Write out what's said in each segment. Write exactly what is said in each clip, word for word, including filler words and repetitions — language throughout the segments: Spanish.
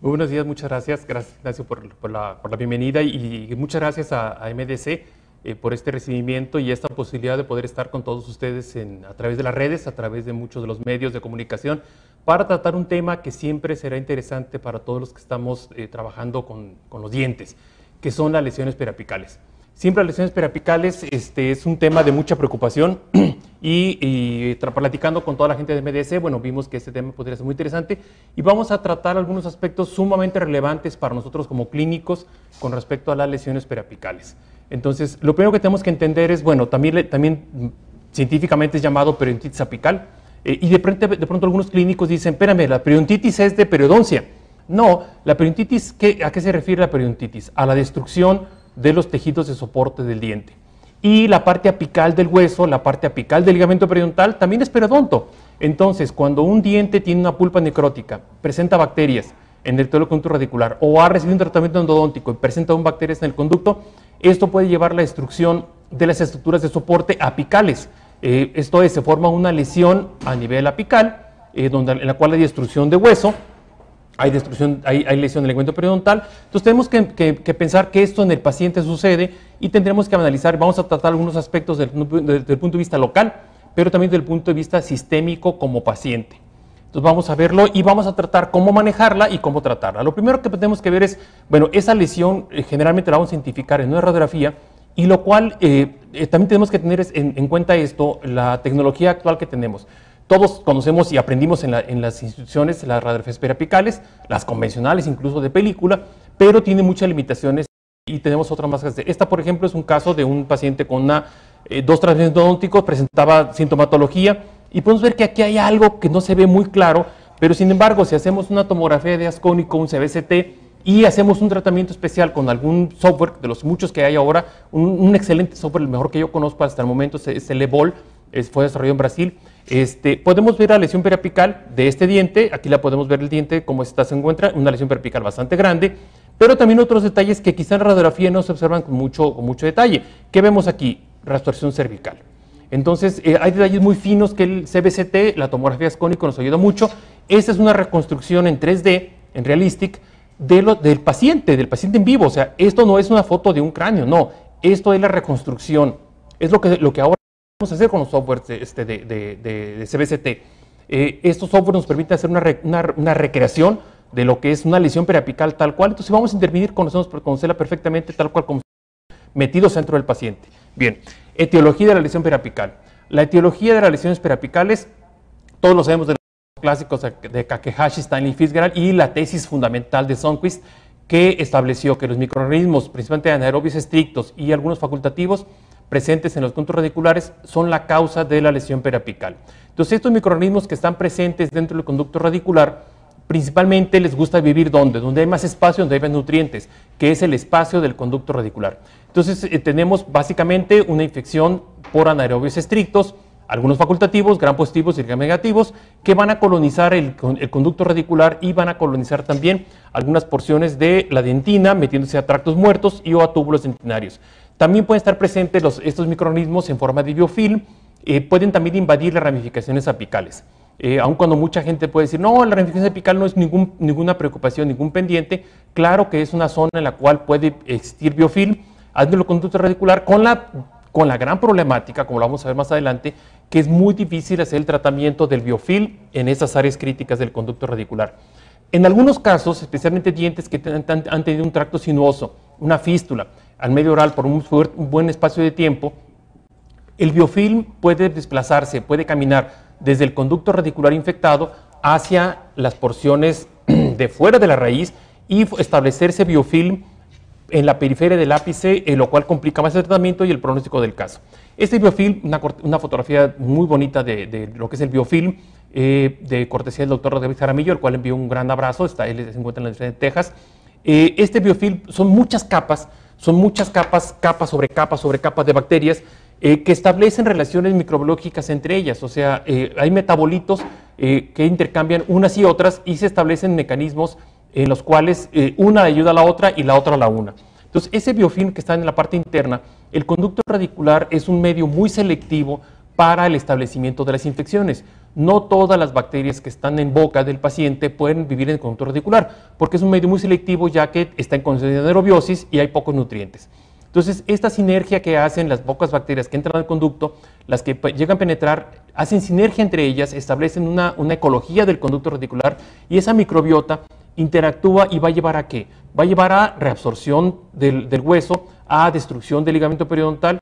Muy buenos días, muchas gracias. Gracias, Ignacio, por, por, la, por la bienvenida y, y muchas gracias a, a M D C eh, por este recibimiento y esta posibilidad de poder estar con todos ustedes en, a través de las redes, a través de muchos de los medios de comunicación, para tratar un tema que siempre será interesante para todos los que estamos eh, trabajando con, con los dientes, que son las lesiones periapicales. Siempre las lesiones periapicales este, es un tema de mucha preocupación y, y platicando con toda la gente de M D C, bueno, vimos que este tema podría ser muy interesante y vamos a tratar algunos aspectos sumamente relevantes para nosotros como clínicos con respecto a las lesiones periapicales. Entonces, lo primero que tenemos que entender es, bueno, también, también científicamente es llamado periodontitis apical eh, y de pronto, de pronto algunos clínicos dicen, espérame, la periodontitis es de periodoncia. No, la periodontitis, ¿qué, ¿a qué se refiere la periodontitis? A la destrucción de los tejidos de soporte del diente. Y la parte apical del hueso, la parte apical del ligamento periodontal, también es periodonto. Entonces, cuando un diente tiene una pulpa necrótica, presenta bacterias en el conducto radicular o ha recibido un tratamiento endodóntico y presenta aún bacterias en el conducto, esto puede llevar a la destrucción de las estructuras de soporte apicales. Eh, esto es, se forma una lesión a nivel apical, eh, donde, en la cual hay destrucción de hueso, Hay, destrucción, hay, hay lesión del ligamento periodontal. Entonces tenemos que, que, que pensar que esto en el paciente sucede y tendremos que analizar, vamos a tratar algunos aspectos desde el punto de vista local, pero también desde el punto de vista sistémico como paciente. Entonces vamos a verlo y vamos a tratar cómo manejarla y cómo tratarla. Lo primero que tenemos que ver es, bueno, esa lesión eh, generalmente la vamos a identificar en una radiografía y lo cual eh, eh, también tenemos que tener en, en cuenta esto, la tecnología actual que tenemos. Todos conocemos y aprendimos en, la, en las instituciones las radiografías periapicales, las convencionales, incluso de película, pero tiene muchas limitaciones y tenemos otras más. Esta, por ejemplo, es un caso de un paciente con una, eh, dos tratamientos odontológicos, presentaba sintomatología y podemos ver que aquí hay algo que no se ve muy claro, pero sin embargo, si hacemos una tomografía de ascónico, un C B C T, y hacemos un tratamiento especial con algún software, de los muchos que hay ahora, un, un excelente software, el mejor que yo conozco hasta el momento es el Evol, fue desarrollado en Brasil. Este, podemos ver la lesión periapical de este diente, aquí la podemos ver el diente como esta se encuentra, una lesión periapical bastante grande, pero también otros detalles que quizá en radiografía no se observan con mucho, con mucho detalle. ¿Qué vemos aquí? Restauración cervical. Entonces, eh, hay detalles muy finos que el C B C T, la tomografía ascónico, nos ayuda mucho. Esta es una reconstrucción en tres D, en Realistic, de lo, del paciente, del paciente en vivo. O sea, esto no es una foto de un cráneo, no, esto es la reconstrucción. Es lo que, lo que ahora vamos a hacer con los softwares de, este, de, de, de, de C B C T. Eh, estos softwares nos permiten hacer una, re, una, una recreación de lo que es una lesión periapical tal cual. Entonces vamos a intervenir, conocemos, conocerla perfectamente tal cual como metidos dentro del paciente. Bien, etiología de la lesión periapical. La etiología de las lesiones periapicales, todos lo sabemos de los clásicos de Kakehashi, Stanley Fitzgerald y la tesis fundamental de Sundquist, que estableció que los microorganismos, principalmente anaerobios estrictos y algunos facultativos, presentes en los conductos radiculares son la causa de la lesión periapical. Entonces, estos microorganismos que están presentes dentro del conducto radicular, principalmente les gusta vivir ¿dónde? Donde hay más espacio, donde hay más nutrientes, que es el espacio del conducto radicular. Entonces, eh, tenemos básicamente una infección por anaerobios estrictos, algunos facultativos, gram positivos y gram negativos, que van a colonizar el, el conducto radicular y van a colonizar también algunas porciones de la dentina, metiéndose a tractos muertos y o a túbulos dentinarios. También pueden estar presentes los, estos microorganismos en forma de biofilm, eh, pueden también invadir las ramificaciones apicales. Eh, aun cuando mucha gente puede decir, no, la ramificación apical no es ningún, ninguna preocupación, ningún pendiente, claro que es una zona en la cual puede existir biofilm, adentro del conducto radicular, con la, con la gran problemática, como lo vamos a ver más adelante, que es muy difícil hacer el tratamiento del biofilm en esas áreas críticas del conducto radicular. En algunos casos, especialmente dientes que han, han tenido un tracto sinuoso, una fístula, al medio oral por un, un buen espacio de tiempo, el biofilm puede desplazarse, puede caminar desde el conducto radicular infectado hacia las porciones de fuera de la raíz y establecerse biofilm en la periferia del ápice, eh, lo cual complica más el tratamiento y el pronóstico del caso. Este biofilm, una, una fotografía muy bonita de, de lo que es el biofilm, eh, de cortesía del doctor David Jaramillo, al cual envío un gran abrazo, está, él se encuentra en la Universidad de Texas. Eh, este biofilm son muchas capas, son muchas capas, capas sobre capas sobre capas de bacterias eh, que establecen relaciones microbiológicas entre ellas, o sea, eh, hay metabolitos eh, que intercambian unas y otras y se establecen mecanismos en los cuales eh, una ayuda a la otra y la otra a la una. Entonces, ese biofilm que está en la parte interna, el conducto radicular es un medio muy selectivo para el establecimiento de las infecciones. No todas las bacterias que están en boca del paciente pueden vivir en el conducto radicular, porque es un medio muy selectivo ya que está en condición de anaerobiosis y hay pocos nutrientes. Entonces, esta sinergia que hacen las pocas bacterias que entran al conducto, las que llegan a penetrar, hacen sinergia entre ellas, establecen una, una ecología del conducto radicular y esa microbiota interactúa y va a llevar a ¿qué? Va a llevar a reabsorción del, del hueso, a destrucción del ligamento periodontal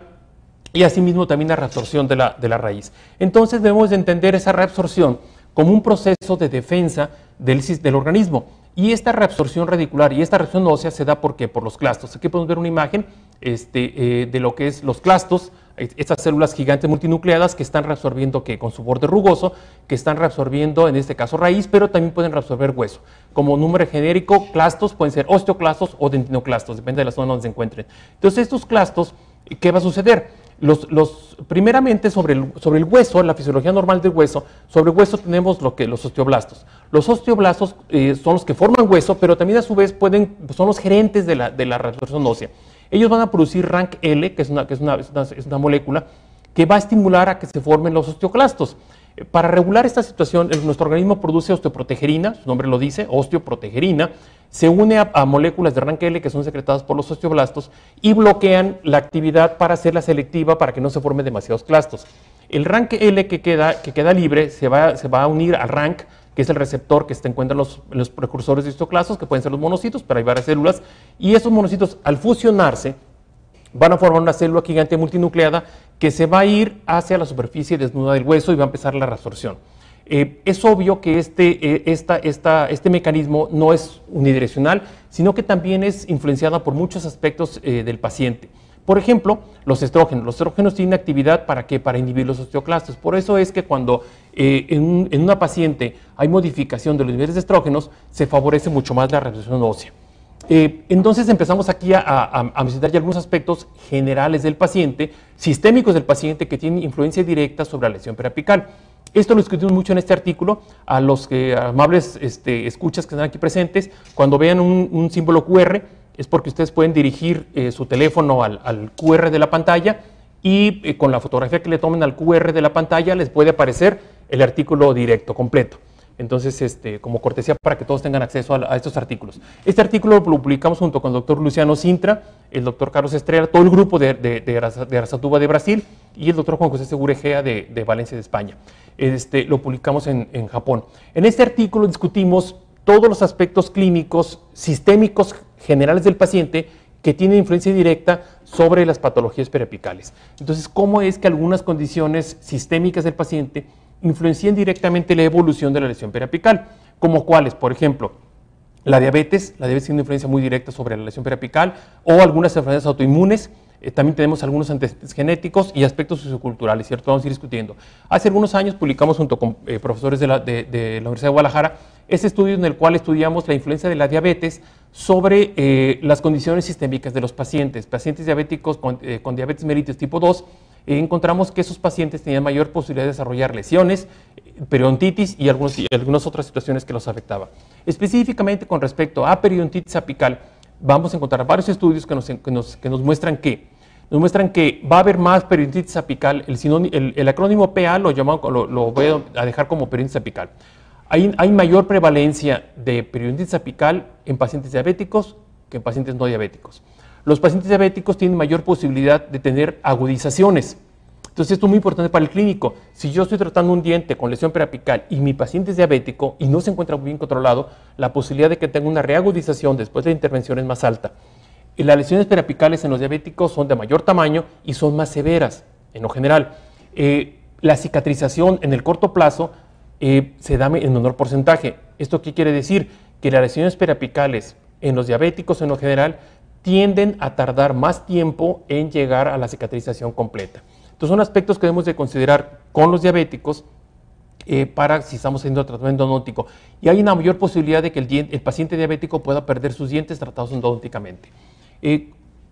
y asimismo también a reabsorción de la, de la raíz. Entonces debemos de entender esa reabsorción como un proceso de defensa del, del organismo. Y esta reabsorción radicular y esta reabsorción ósea se da ¿por qué? Por los clastos. Aquí podemos ver una imagen este, eh, de lo que es los clastos, estas células gigantes multinucleadas que están reabsorbiendo ¿qué? Con su borde rugoso, que están reabsorbiendo en este caso raíz, pero también pueden reabsorber hueso. Como número genérico, clastos pueden ser osteoclastos o dentinoclastos, depende de la zona donde se encuentren. Entonces estos clastos, ¿qué va a suceder? Los, los, primeramente sobre el, sobre el hueso, la fisiología normal del hueso, sobre el hueso tenemos lo que, los osteoblastos. Los osteoblastos eh, son los que forman hueso, pero también a su vez pueden, son los gerentes de la, de la reabsorción ósea. Ellos van a producir RANK L, que es una, que es una, es una, es una molécula que va a estimular a que se formen los osteoclastos. Eh, para regular esta situación, el, nuestro organismo produce osteoprotegerina, su nombre lo dice, osteoprotegerina, se une a, a moléculas de RANK L que son secretadas por los osteoblastos y bloquean la actividad para hacerla selectiva para que no se formen demasiados clastos. El RANK L que queda, que queda libre se va, se va a unir al RANK, que es el receptor que se encuentra en los, en los precursores de osteoclastos, que pueden ser los monocitos, pero hay varias células, y esos monocitos al fusionarse van a formar una célula gigante multinucleada que se va a ir hacia la superficie desnuda del hueso y va a empezar la reabsorción. Eh, es obvio que este, eh, esta, esta, este mecanismo no es unidireccional, sino que también es influenciado por muchos aspectos eh, del paciente. Por ejemplo, los estrógenos. Los estrógenos tienen actividad para ¿qué? Para inhibir los osteoclastos. Por eso es que cuando eh, en, un, en una paciente hay modificación de los niveles de estrógenos, se favorece mucho más la reabsorción ósea. Eh, entonces empezamos aquí a, a, a visitar ya algunos aspectos generales del paciente, sistémicos del paciente que tienen influencia directa sobre la lesión periapical. Esto lo discutimos mucho en este artículo. A los que, amables este, escuchas que están aquí presentes, cuando vean un, un símbolo Q R, es porque ustedes pueden dirigir eh, su teléfono al, al Q R de la pantalla y eh, con la fotografía que le tomen al Q R de la pantalla les puede aparecer el artículo directo, completo. Entonces, este, como cortesía para que todos tengan acceso a, a estos artículos. Este artículo lo publicamos junto con el doctor Luciano Sintra, el doctor Carlos Estrella, todo el grupo de, de, de, de Aracatuba de Brasil y el doctor Juan José Segurejea de, de Valencia de España. Este, lo publicamos en, en Japón. En este artículo discutimos todos los aspectos clínicos, sistémicos generales del paciente que tienen influencia directa sobre las patologías periapicales. Entonces, ¿cómo es que algunas condiciones sistémicas del paciente influencian directamente la evolución de la lesión periapical? ¿Como cuáles? Por ejemplo, la diabetes. La diabetes tiene una influencia muy directa sobre la lesión periapical o algunas enfermedades autoinmunes. Eh, también tenemos algunos antecedentes genéticos y aspectos socioculturales, ¿cierto? Vamos a ir discutiendo. Hace algunos años publicamos junto con eh, profesores de la, de, de la Universidad de Guadalajara este estudio en el cual estudiamos la influencia de la diabetes sobre eh, las condiciones sistémicas de los pacientes. Pacientes diabéticos con, eh, con diabetes mellitus tipo dos, eh, encontramos que esos pacientes tenían mayor posibilidad de desarrollar lesiones, periodontitis y, algunos, y algunas otras situaciones que los afectaban. Específicamente con respecto a periodontitis apical, vamos a encontrar varios estudios que nos, que nos, que nos muestran que nos muestran que va a haber más periodontitis apical. El, el, el acrónimo P A lo, llamo, lo, lo voy a dejar como periodontitis apical. Hay, hay mayor prevalencia de periodontitis apical en pacientes diabéticos que en pacientes no diabéticos. Los pacientes diabéticos tienen mayor posibilidad de tener agudizaciones. Entonces esto es muy importante para el clínico. Si yo estoy tratando un diente con lesión periapical y mi paciente es diabético y no se encuentra bien controlado, la posibilidad de que tenga una reagudización después de la intervención es más alta. Y las lesiones periapicales en los diabéticos son de mayor tamaño y son más severas en lo general. Eh, la cicatrización en el corto plazo eh, se da en menor porcentaje. ¿Esto qué quiere decir? Que las lesiones periapicales en los diabéticos en lo general tienden a tardar más tiempo en llegar a la cicatrización completa. Entonces son aspectos que debemos de considerar con los diabéticos eh, para si estamos haciendo tratamiento endodóntico. Y hay una mayor posibilidad de que el, diente, el paciente diabético pueda perder sus dientes tratados endodónticamente. Eh,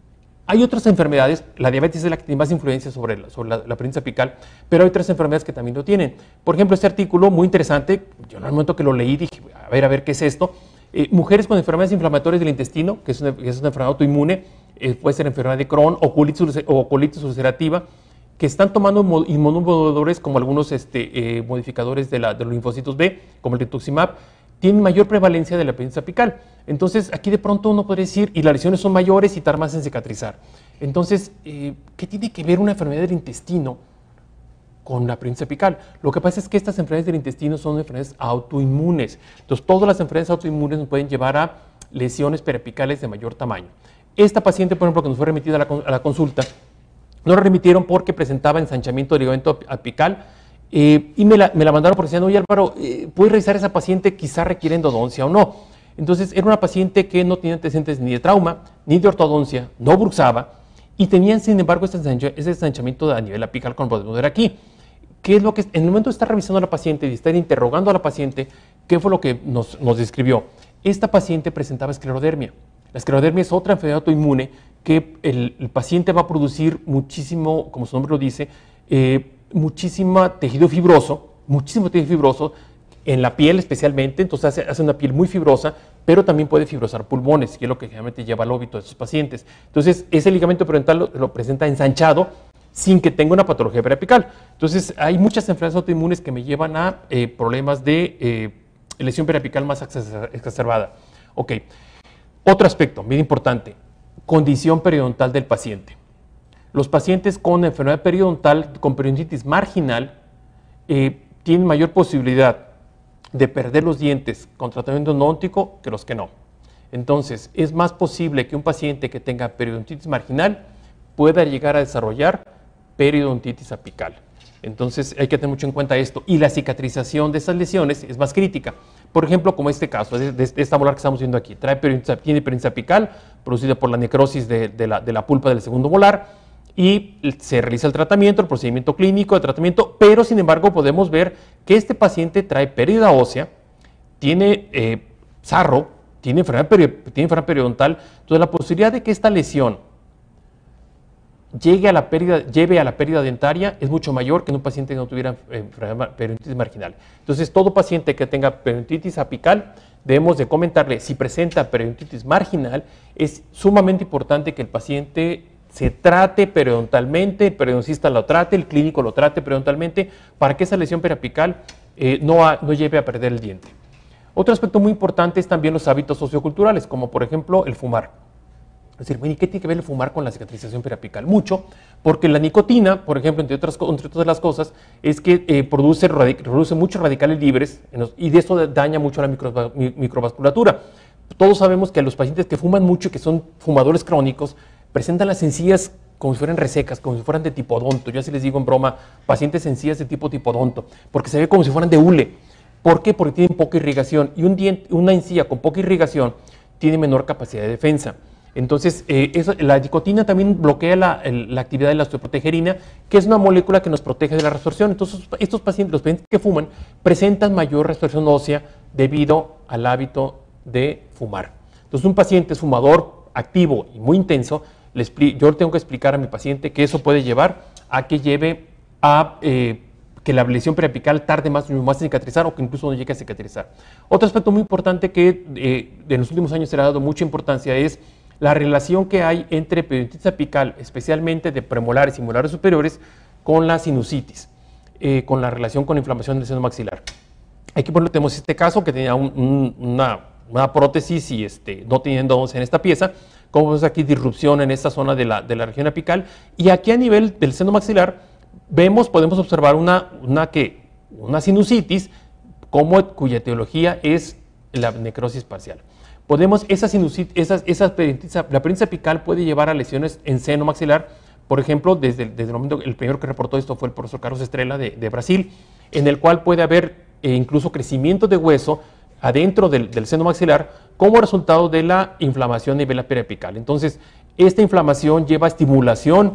hay otras enfermedades, la diabetes es la que tiene más influencia sobre la, sobre la, la periodontitis apical, pero hay otras enfermedades que también lo tienen. Por ejemplo, este artículo muy interesante, yo en el momento que lo leí dije, a ver, a ver, ¿qué es esto? Eh, mujeres con enfermedades inflamatorias del intestino, que es una, que es una enfermedad autoinmune, eh, puede ser enfermedad de Crohn o colitis, o colitis ulcerativa, que están tomando inmunomoduladores como algunos este, eh, modificadores de, la, de los linfocitos B, como el rituximab, tienen mayor prevalencia de la peritonitis apical. Entonces, aquí de pronto uno podría decir, y las lesiones son mayores y tardan más en cicatrizar. Entonces, eh, ¿qué tiene que ver una enfermedad del intestino con la peritonitis apical? Lo que pasa es que estas enfermedades del intestino son enfermedades autoinmunes. Entonces, todas las enfermedades autoinmunes nos pueden llevar a lesiones periapicales de mayor tamaño. Esta paciente, por ejemplo, que nos fue remitida a la, a la consulta, nos la remitieron porque presentaba ensanchamiento del ligamento apical eh, y me la, me la mandaron porque decían, oye Álvaro, eh, ¿puedes revisar a esa paciente? Quizá requiere endodoncia o no. Entonces, era una paciente que no tenía antecedentes ni de trauma, ni de ortodoncia, no bruxaba, y tenían, sin embargo, este, ensanch este ensanchamiento a nivel apical, como podemos ver aquí. ¿Qué es lo que, en el momento de estar revisando a la paciente y de estar interrogando a la paciente, qué fue lo que nos, nos describió? Esta paciente presentaba esclerodermia. La esclerodermia es otra enfermedad autoinmune que el, el paciente va a producir muchísimo, como su nombre lo dice, eh, muchísimo tejido fibroso, muchísimo tejido fibroso en la piel especialmente, entonces hace, hace una piel muy fibrosa, pero también puede fibrosar pulmones, que es lo que generalmente lleva al óbito de estos pacientes. Entonces, ese ligamento periodontal lo, lo presenta ensanchado sin que tenga una patología periapical. Entonces, hay muchas enfermedades autoinmunes que me llevan a eh, problemas de eh, lesión periapical más exacerbada. Ok. Otro aspecto bien importante, condición periodontal del paciente. Los pacientes con enfermedad periodontal, con periodontitis marginal, eh, tienen mayor posibilidad de perder los dientes con tratamiento endodóntico que los que no. Entonces, es más posible que un paciente que tenga periodontitis marginal pueda llegar a desarrollar periodontitis apical. Entonces, hay que tener mucho en cuenta esto. Y la cicatrización de esas lesiones es más crítica. Por ejemplo, como este caso, de, de esta molar que estamos viendo aquí, trae periodontitis, tiene periodontitis apical producida por la necrosis de, de, la, de la pulpa del segundo molar y se realiza el tratamiento, el procedimiento clínico de tratamiento, pero sin embargo podemos ver que este paciente trae pérdida ósea, tiene eh, sarro, tiene enfermedad, peri, tiene enfermedad periodontal, entonces la posibilidad de que esta lesión llegue a la pérdida, lleve a la pérdida dentaria es mucho mayor que en un paciente que no tuviera eh, periodontitis marginal. Entonces, todo paciente que tenga periodontitis apical, debemos de comentarle, si presenta periodontitis marginal, es sumamente importante que el paciente se trate periodontalmente, el periodoncista lo trate, el clínico lo trate periodontalmente, para que esa lesión periapical eh, no, a, no lleve a perder el diente. Otro aspecto muy importante es también los hábitos socioculturales, como por ejemplo el fumar. Es decir, ¿y qué tiene que ver el fumar con la cicatrización periapical? Mucho, porque la nicotina, por ejemplo, entre otras, entre todas las cosas, es que eh, produce, produce muchos radicales libres los, y de eso daña mucho la micro, microvasculatura. Todos sabemos que los pacientes que fuman mucho y que son fumadores crónicos presentan las encías como si fueran resecas, como si fueran de tipodonto. Yo así les digo en broma, pacientes encías de tipo tipodonto, porque se ve como si fueran de hule. ¿Por qué? Porque tienen poca irrigación y un diente, una encía con poca irrigación tiene menor capacidad de defensa. Entonces, eh, eso, la nicotina también bloquea la, el, la actividad de la osteoprotegerina, que es una molécula que nos protege de la resorción. Entonces, estos pacientes, los pacientes que fuman, presentan mayor resorción ósea debido al hábito de fumar. Entonces, un paciente es fumador activo y muy intenso, le yo tengo que explicar a mi paciente que eso puede llevar a que lleve a eh, que la lesión periapical tarde más, más en cicatrizar o que incluso no llegue a cicatrizar. Otro aspecto muy importante que eh, en los últimos años se le ha dado mucha importancia es la relación que hay entre periodontitis apical, especialmente de premolares y molares superiores, con la sinusitis, eh, con la relación con la inflamación del seno maxilar. Aquí por ejemplo tenemos este caso que tenía un, un, una, una prótesis y este, no tenía endodoncia en esta pieza, como vemos aquí disrupción en esta zona de la, de la región apical, y aquí a nivel del seno maxilar vemos, podemos observar una, una, que, una sinusitis como, cuya etiología es la necrosis parcial. Podemos, esa sinusitis, esas, esas periodontitis, la periodontitis apical puede llevar a lesiones en seno maxilar. Por ejemplo, desde, desde el momento, el primero que reportó esto fue el profesor Carlos Estrella de, de Brasil, en el cual puede haber eh, incluso crecimiento de hueso adentro del, del seno maxilar como resultado de la inflamación a nivel periapical. Entonces, esta inflamación lleva estimulación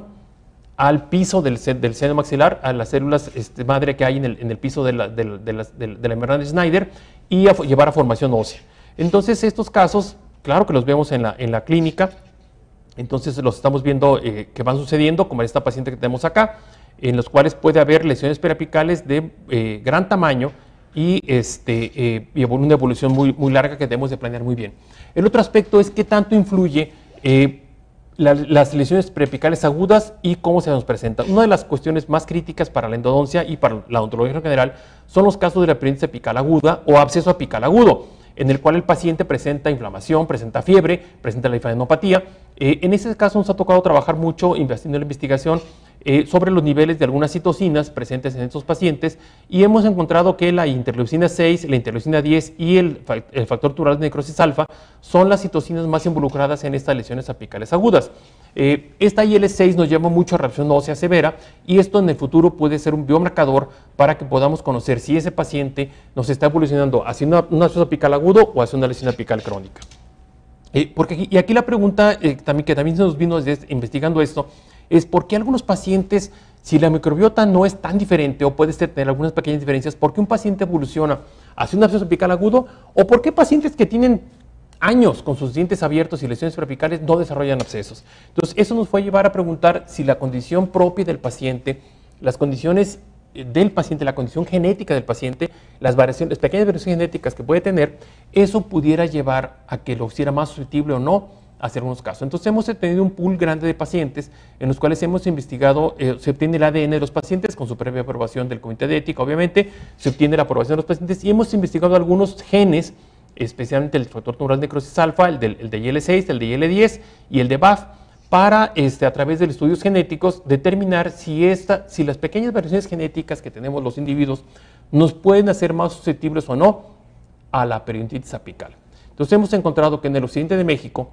al piso del, del seno maxilar, a las células este, madre que hay en el, en el piso de la, de, de la, de la membrana de Schneider y a llevar a formación ósea. Entonces, estos casos, claro que los vemos en la, en la clínica, entonces los estamos viendo eh, que van sucediendo, como esta paciente que tenemos acá, en los cuales puede haber lesiones periapicales de eh, gran tamaño y, este, eh, y una evolución muy, muy larga que debemos de planear muy bien. El otro aspecto es qué tanto influye eh, la, las lesiones preapicales agudas y cómo se nos presentan. Una de las cuestiones más críticas para la endodoncia y para la odontología en general son los casos de la periodontitis apical aguda o absceso apical agudo, en el cual el paciente presenta inflamación, presenta fiebre, presenta la linfadenopatía. Eh, en ese caso nos ha tocado trabajar mucho haciendo la investigación eh, sobre los niveles de algunas citocinas presentes en estos pacientes y hemos encontrado que la interleucina seis, la interleucina diez y el, el factor tumoral de necrosis alfa son las citocinas más involucradas en estas lesiones apicales agudas. Eh, esta I L seis nos lleva mucho a reacción ósea severa y esto en el futuro puede ser un biomarcador para que podamos conocer si ese paciente nos está evolucionando hacia una, un absceso apical agudo o hacia una lesión apical crónica. Eh, porque, y aquí la pregunta eh, también, que también se nos vino desde investigando esto es por qué algunos pacientes, si la microbiota no es tan diferente o puede tener algunas pequeñas diferencias, ¿por qué un paciente evoluciona hacia un absceso apical agudo? ¿O por qué pacientes que tienen años con sus dientes abiertos y lesiones preapicales no desarrollan abscesos? Entonces, eso nos fue a llevar a preguntar si la condición propia del paciente, las condiciones del paciente, la condición genética del paciente, las variaciones, las pequeñas variaciones genéticas que puede tener, eso pudiera llevar a que lo hiciera más susceptible o no a hacer algunos casos. Entonces, hemos tenido un pool grande de pacientes en los cuales hemos investigado, eh, se obtiene el A D N de los pacientes con su previa aprobación del Comité de Ética, obviamente, se obtiene la aprobación de los pacientes y hemos investigado algunos genes, especialmente el factor tumoral de necrosis alfa, el, del, el de I L seis, el de I L diez y el de B A F, para este, a través de estudios genéticos determinar si, esta, si las pequeñas variaciones genéticas que tenemos los individuos nos pueden hacer más susceptibles o no a la periodontitis apical. Entonces hemos encontrado que en el occidente de México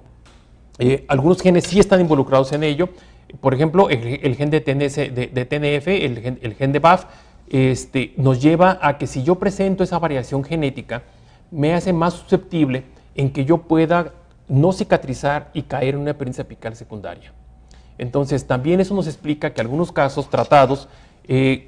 eh, algunos genes sí están involucrados en ello. Por ejemplo, el, el gen de, T N S, de, de T N F, el gen, el gen de B A F, este, nos lleva a que si yo presento esa variación genética, me hace más susceptible en que yo pueda no cicatrizar y caer en una periodontitis apical secundaria. Entonces, también eso nos explica que algunos casos tratados eh,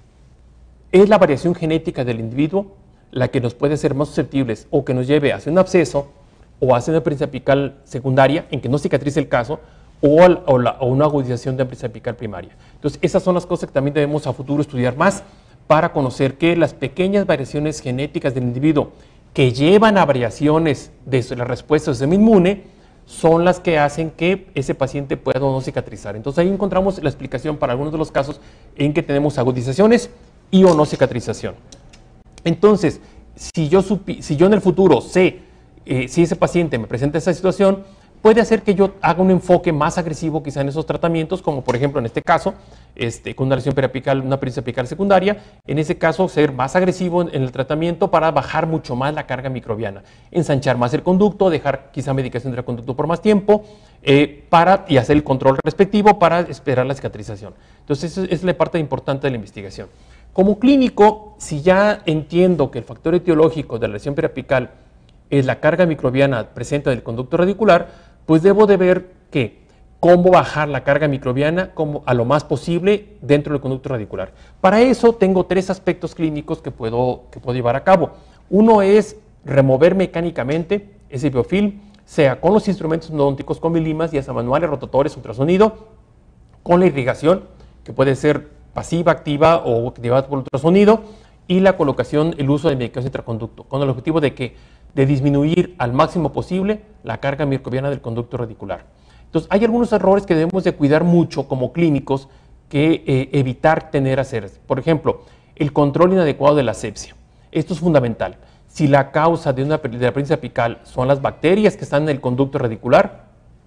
es la variación genética del individuo la que nos puede hacer más susceptibles o que nos lleve hacia un absceso o hacia una periodontitis apical secundaria en que no cicatrice el caso o, al, o, la, o una agudización de la periodontitis apical primaria. Entonces, esas son las cosas que también debemos a futuro estudiar más para conocer que las pequeñas variaciones genéticas del individuo que llevan a variaciones de la respuesta del sistema inmune son las que hacen que ese paciente pueda o no cicatrizar. Entonces ahí encontramos la explicación para algunos de los casos en que tenemos agudizaciones y o no cicatrización. Entonces, si yo, supi, si yo en el futuro sé eh, si ese paciente me presenta esa situación, puede hacer que yo haga un enfoque más agresivo quizá en esos tratamientos, como por ejemplo en este caso, este, con una lesión periapical, una periodontitis apical secundaria, en ese caso ser más agresivo en, en el tratamiento para bajar mucho más la carga microbiana, ensanchar más el conducto, dejar quizá medicación del conducto por más tiempo eh, para, y hacer el control respectivo para esperar la cicatrización. Entonces esa es la parte importante de la investigación. Como clínico, si ya entiendo que el factor etiológico de la lesión periapical es la carga microbiana presente en el conducto radicular, pues debo de ver que cómo bajar la carga microbiana como a lo más posible dentro del conducto radicular. Para eso tengo tres aspectos clínicos que puedo, que puedo llevar a cabo. Uno es remover mecánicamente ese biofilm, sea con los instrumentos endodónticos con milimas, ya sea manuales, rotadores, ultrasonido, con la irrigación, que puede ser pasiva, activa o activada por ultrasonido, y la colocación, el uso de medicación intraconducto, con el objetivo de que de disminuir al máximo posible la carga microbiana del conducto radicular. Entonces, hay algunos errores que debemos de cuidar mucho como clínicos que eh, evitar tener a hacer. Por ejemplo, el control inadecuado de la asepsia. Esto es fundamental. Si la causa de, una, de la periodontitis apical son las bacterias que están en el conducto radicular,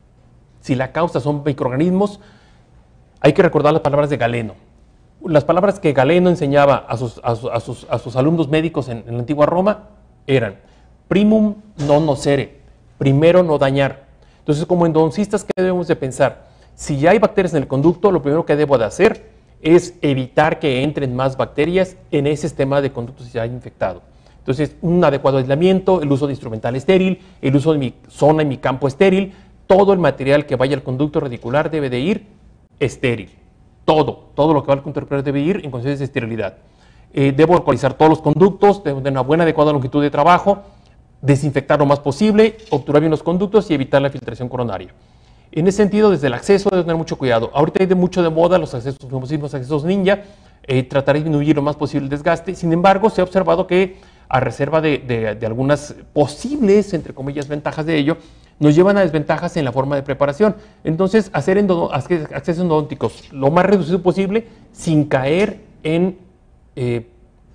si la causa son microorganismos, hay que recordar las palabras de Galeno. Las palabras que Galeno enseñaba a sus, a sus, a sus, a sus alumnos médicos en, en la antigua Roma eran primum non nocere, primero no dañar. Entonces, como endodoncistas, ¿qué debemos de pensar? Si ya hay bacterias en el conducto, lo primero que debo de hacer es evitar que entren más bacterias en ese sistema de conducto si ya hay infectado. Entonces, un adecuado aislamiento, el uso de instrumental estéril, el uso de mi zona y mi campo estéril, todo el material que vaya al conducto radicular debe de ir estéril. Todo, todo lo que va al conducto radicular debe ir en condiciones de esterilidad. Eh, debo localizar todos los conductos, debo de una buena adecuada longitud de trabajo, desinfectar lo más posible, obturar bien los conductos y evitar la filtración coronaria. En ese sentido, desde el acceso debe tener mucho cuidado. Ahorita hay de mucho de moda los accesos, los famosísimos accesos ninja, eh, tratar de disminuir lo más posible el desgaste. Sin embargo, se ha observado que a reserva de, de, de algunas posibles, entre comillas, ventajas de ello, nos llevan a desventajas en la forma de preparación. Entonces, hacer endo, accesos endodónticos lo más reducido posible sin caer en eh,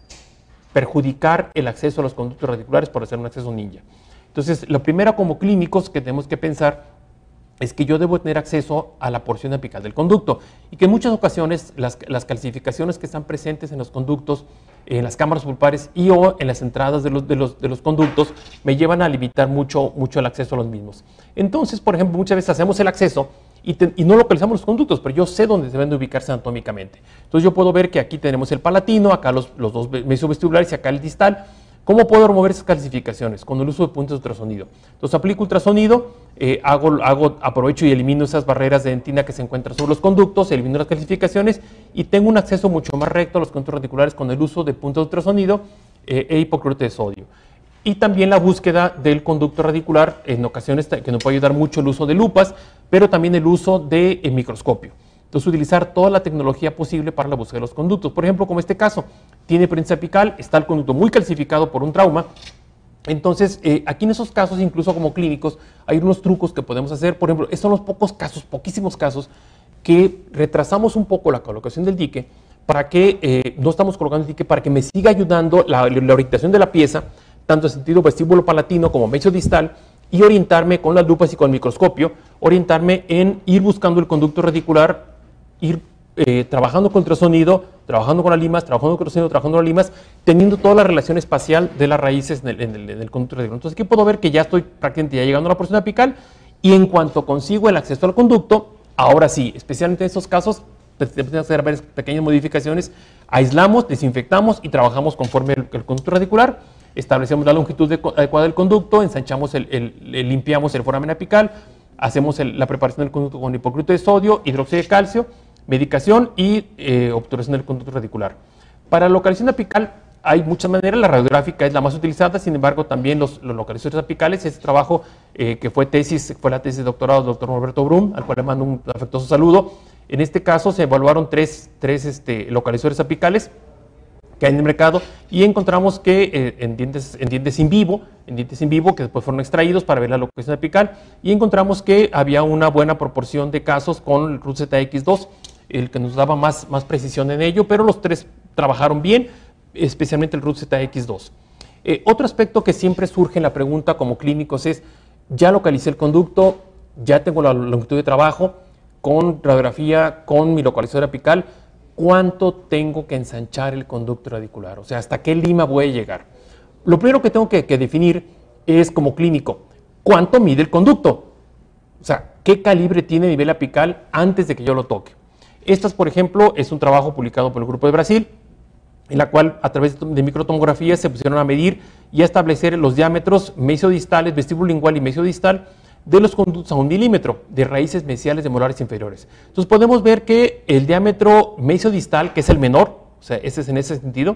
perjudicar el acceso a los conductos radiculares por hacer un acceso ninja. Entonces, lo primero como clínicos que tenemos que pensar es que yo debo tener acceso a la porción apical del conducto y que en muchas ocasiones las, las calcificaciones que están presentes en los conductos, en las cámaras pulpares y o en las entradas de los, de los, de los conductos me llevan a limitar mucho, mucho el acceso a los mismos. Entonces, por ejemplo, muchas veces hacemos el acceso y, te, y no localizamos los conductos, pero yo sé dónde deben de ubicarse anatómicamente. Entonces yo puedo ver que aquí tenemos el palatino, acá los, los dos mesiovestibulares y acá el distal. ¿Cómo puedo remover esas calcificaciones? Con el uso de puntos de ultrasonido. Entonces aplico ultrasonido, eh, hago, hago, aprovecho y elimino esas barreras de dentina que se encuentran sobre los conductos, elimino las calcificaciones y tengo un acceso mucho más recto a los conductos radiculares con el uso de puntos de ultrasonido eh, e hipoclorito de sodio. Y también la búsqueda del conducto radicular, en ocasiones que nos puede ayudar mucho el uso de lupas, pero también el uso de eh, microscopio. Entonces, utilizar toda la tecnología posible para la búsqueda de los conductos. Por ejemplo, como este caso, tiene prensa apical, está el conducto muy calcificado por un trauma. Entonces, eh, aquí en esos casos, incluso como clínicos, hay unos trucos que podemos hacer. Por ejemplo, estos son los pocos casos, poquísimos casos, que retrasamos un poco la colocación del dique para que, eh, no estamos colocando el dique, para que me siga ayudando la, la orientación de la pieza, tanto en sentido vestíbulo palatino como mesiodistal, y orientarme con las lupas y con el microscopio, orientarme en ir buscando el conducto radicular, ir eh, trabajando con ultrasonido, trabajando con las limas, trabajando con ultrasonido, trabajando con las limas, teniendo toda la relación espacial de las raíces en el, en el, en el conducto radicular. Entonces aquí puedo ver que ya estoy prácticamente ya llegando a la porción apical y en cuanto consigo el acceso al conducto, ahora sí, especialmente en estos casos, tenemos que hacer varias pequeñas modificaciones, aislamos, desinfectamos y trabajamos conforme el, el conducto radicular, establecemos la longitud de, adecuada del conducto, ensanchamos, el, el, el, limpiamos el foramen apical, hacemos el, la preparación del conducto con hipoclorito de sodio, hidróxido de calcio, medicación y eh, obturación del conducto radicular. Para la localización apical hay muchas maneras, la radiográfica es la más utilizada, sin embargo también los, los localizadores apicales, este trabajo eh, que fue tesis, fue la tesis de doctorado del doctor Roberto Brum, al cual le mando un afectuoso saludo. En este caso se evaluaron tres, tres este, localizadores apicales que hay en el mercado y encontramos que eh, en, dientes, en dientes in vivo, en dientes in vivo que después fueron extraídos para ver la localización apical y encontramos que había una buena proporción de casos con el R U T Z X dos, el que nos daba más, más precisión en ello, pero los tres trabajaron bien, especialmente el R U T Z X dos. Eh, otro aspecto que siempre surge en la pregunta como clínicos es, ya localicé el conducto, ya tengo la longitud de trabajo, con radiografía, con mi localizador apical, ¿cuánto tengo que ensanchar el conducto radicular? O sea, ¿hasta qué lima voy a llegar? Lo primero que tengo que, que definir es como clínico, ¿cuánto mide el conducto? O sea, ¿qué calibre tiene a nivel apical antes de que yo lo toque? Estas, por ejemplo, es un trabajo publicado por el Grupo de Brasil, en la cual a través de microtomografía se pusieron a medir y a establecer los diámetros mesiodistales, vestíbulo lingual y mesiodistal de los conductos a un milímetro de raíces mesiales de molares inferiores. Entonces podemos ver que el diámetro mesiodistal, que es el menor, o sea, ese es en ese sentido,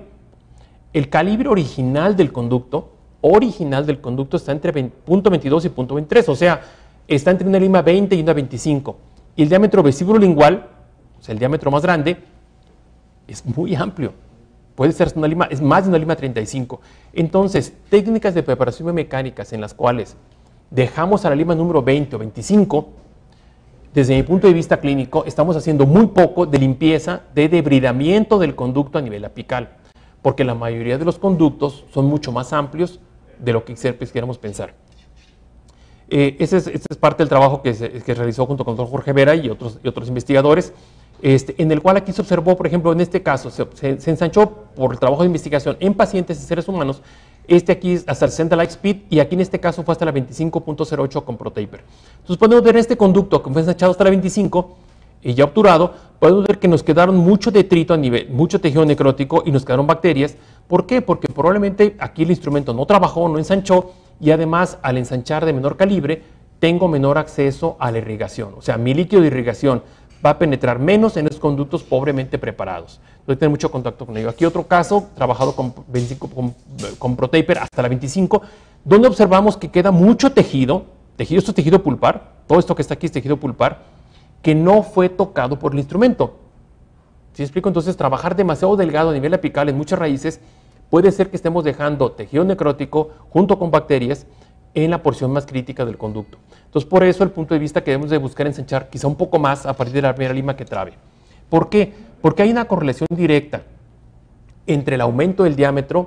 el calibre original del conducto, original del conducto está entre punto veintidós y punto veintitrés, o sea, está entre una lima veinte y una veinticinco. Y el diámetro vestíbulo lingual, o sea, el diámetro más grande, es muy amplio. Puede ser una lima, es más de una lima treinta y cinco. Entonces, técnicas de preparación biomecánicas en las cuales dejamos a la lima número veinte o veinticinco, desde mi punto de vista clínico, estamos haciendo muy poco de limpieza, de debridamiento del conducto a nivel apical, porque la mayoría de los conductos son mucho más amplios de lo que quisiéramos pensar. Eh, ese, es, ese es parte del trabajo que se que realizó junto con el doctor Jorge Vera y otros, y otros investigadores, este, en el cual aquí se observó, por ejemplo, en este caso, se, se, se ensanchó por el trabajo de investigación en pacientes y seres humanos. Este aquí es hasta el sesenta light speed y aquí en este caso fue hasta la veinticinco punto cero ocho con ProTaper. Entonces podemos ver en este conducto que fue ensanchado hasta la veinticinco y ya obturado, podemos ver que nos quedaron mucho detrito a nivel, mucho tejido necrótico y nos quedaron bacterias. ¿Por qué? Porque probablemente aquí el instrumento no trabajó, no ensanchó y además al ensanchar de menor calibre tengo menor acceso a la irrigación. O sea, mi líquido de irrigación va a penetrar menos en esos conductos pobremente preparados. Voy a tener mucho contacto con ello. Aquí otro caso, trabajado con, veinticinco, con, con ProTaper hasta la veinticinco, donde observamos que queda mucho tejido, tejido, esto es tejido pulpar, todo esto que está aquí es tejido pulpar, que no fue tocado por el instrumento. ¿Sí explico? Entonces, trabajar demasiado delgado a nivel apical en muchas raíces puede ser que estemos dejando tejido necrótico junto con bacterias en la porción más crítica del conducto. Entonces, por eso el punto de vista que debemos de buscar ensanchar quizá un poco más a partir de la primera lima que trabe. ¿Por qué? Porque hay una correlación directa entre el aumento del diámetro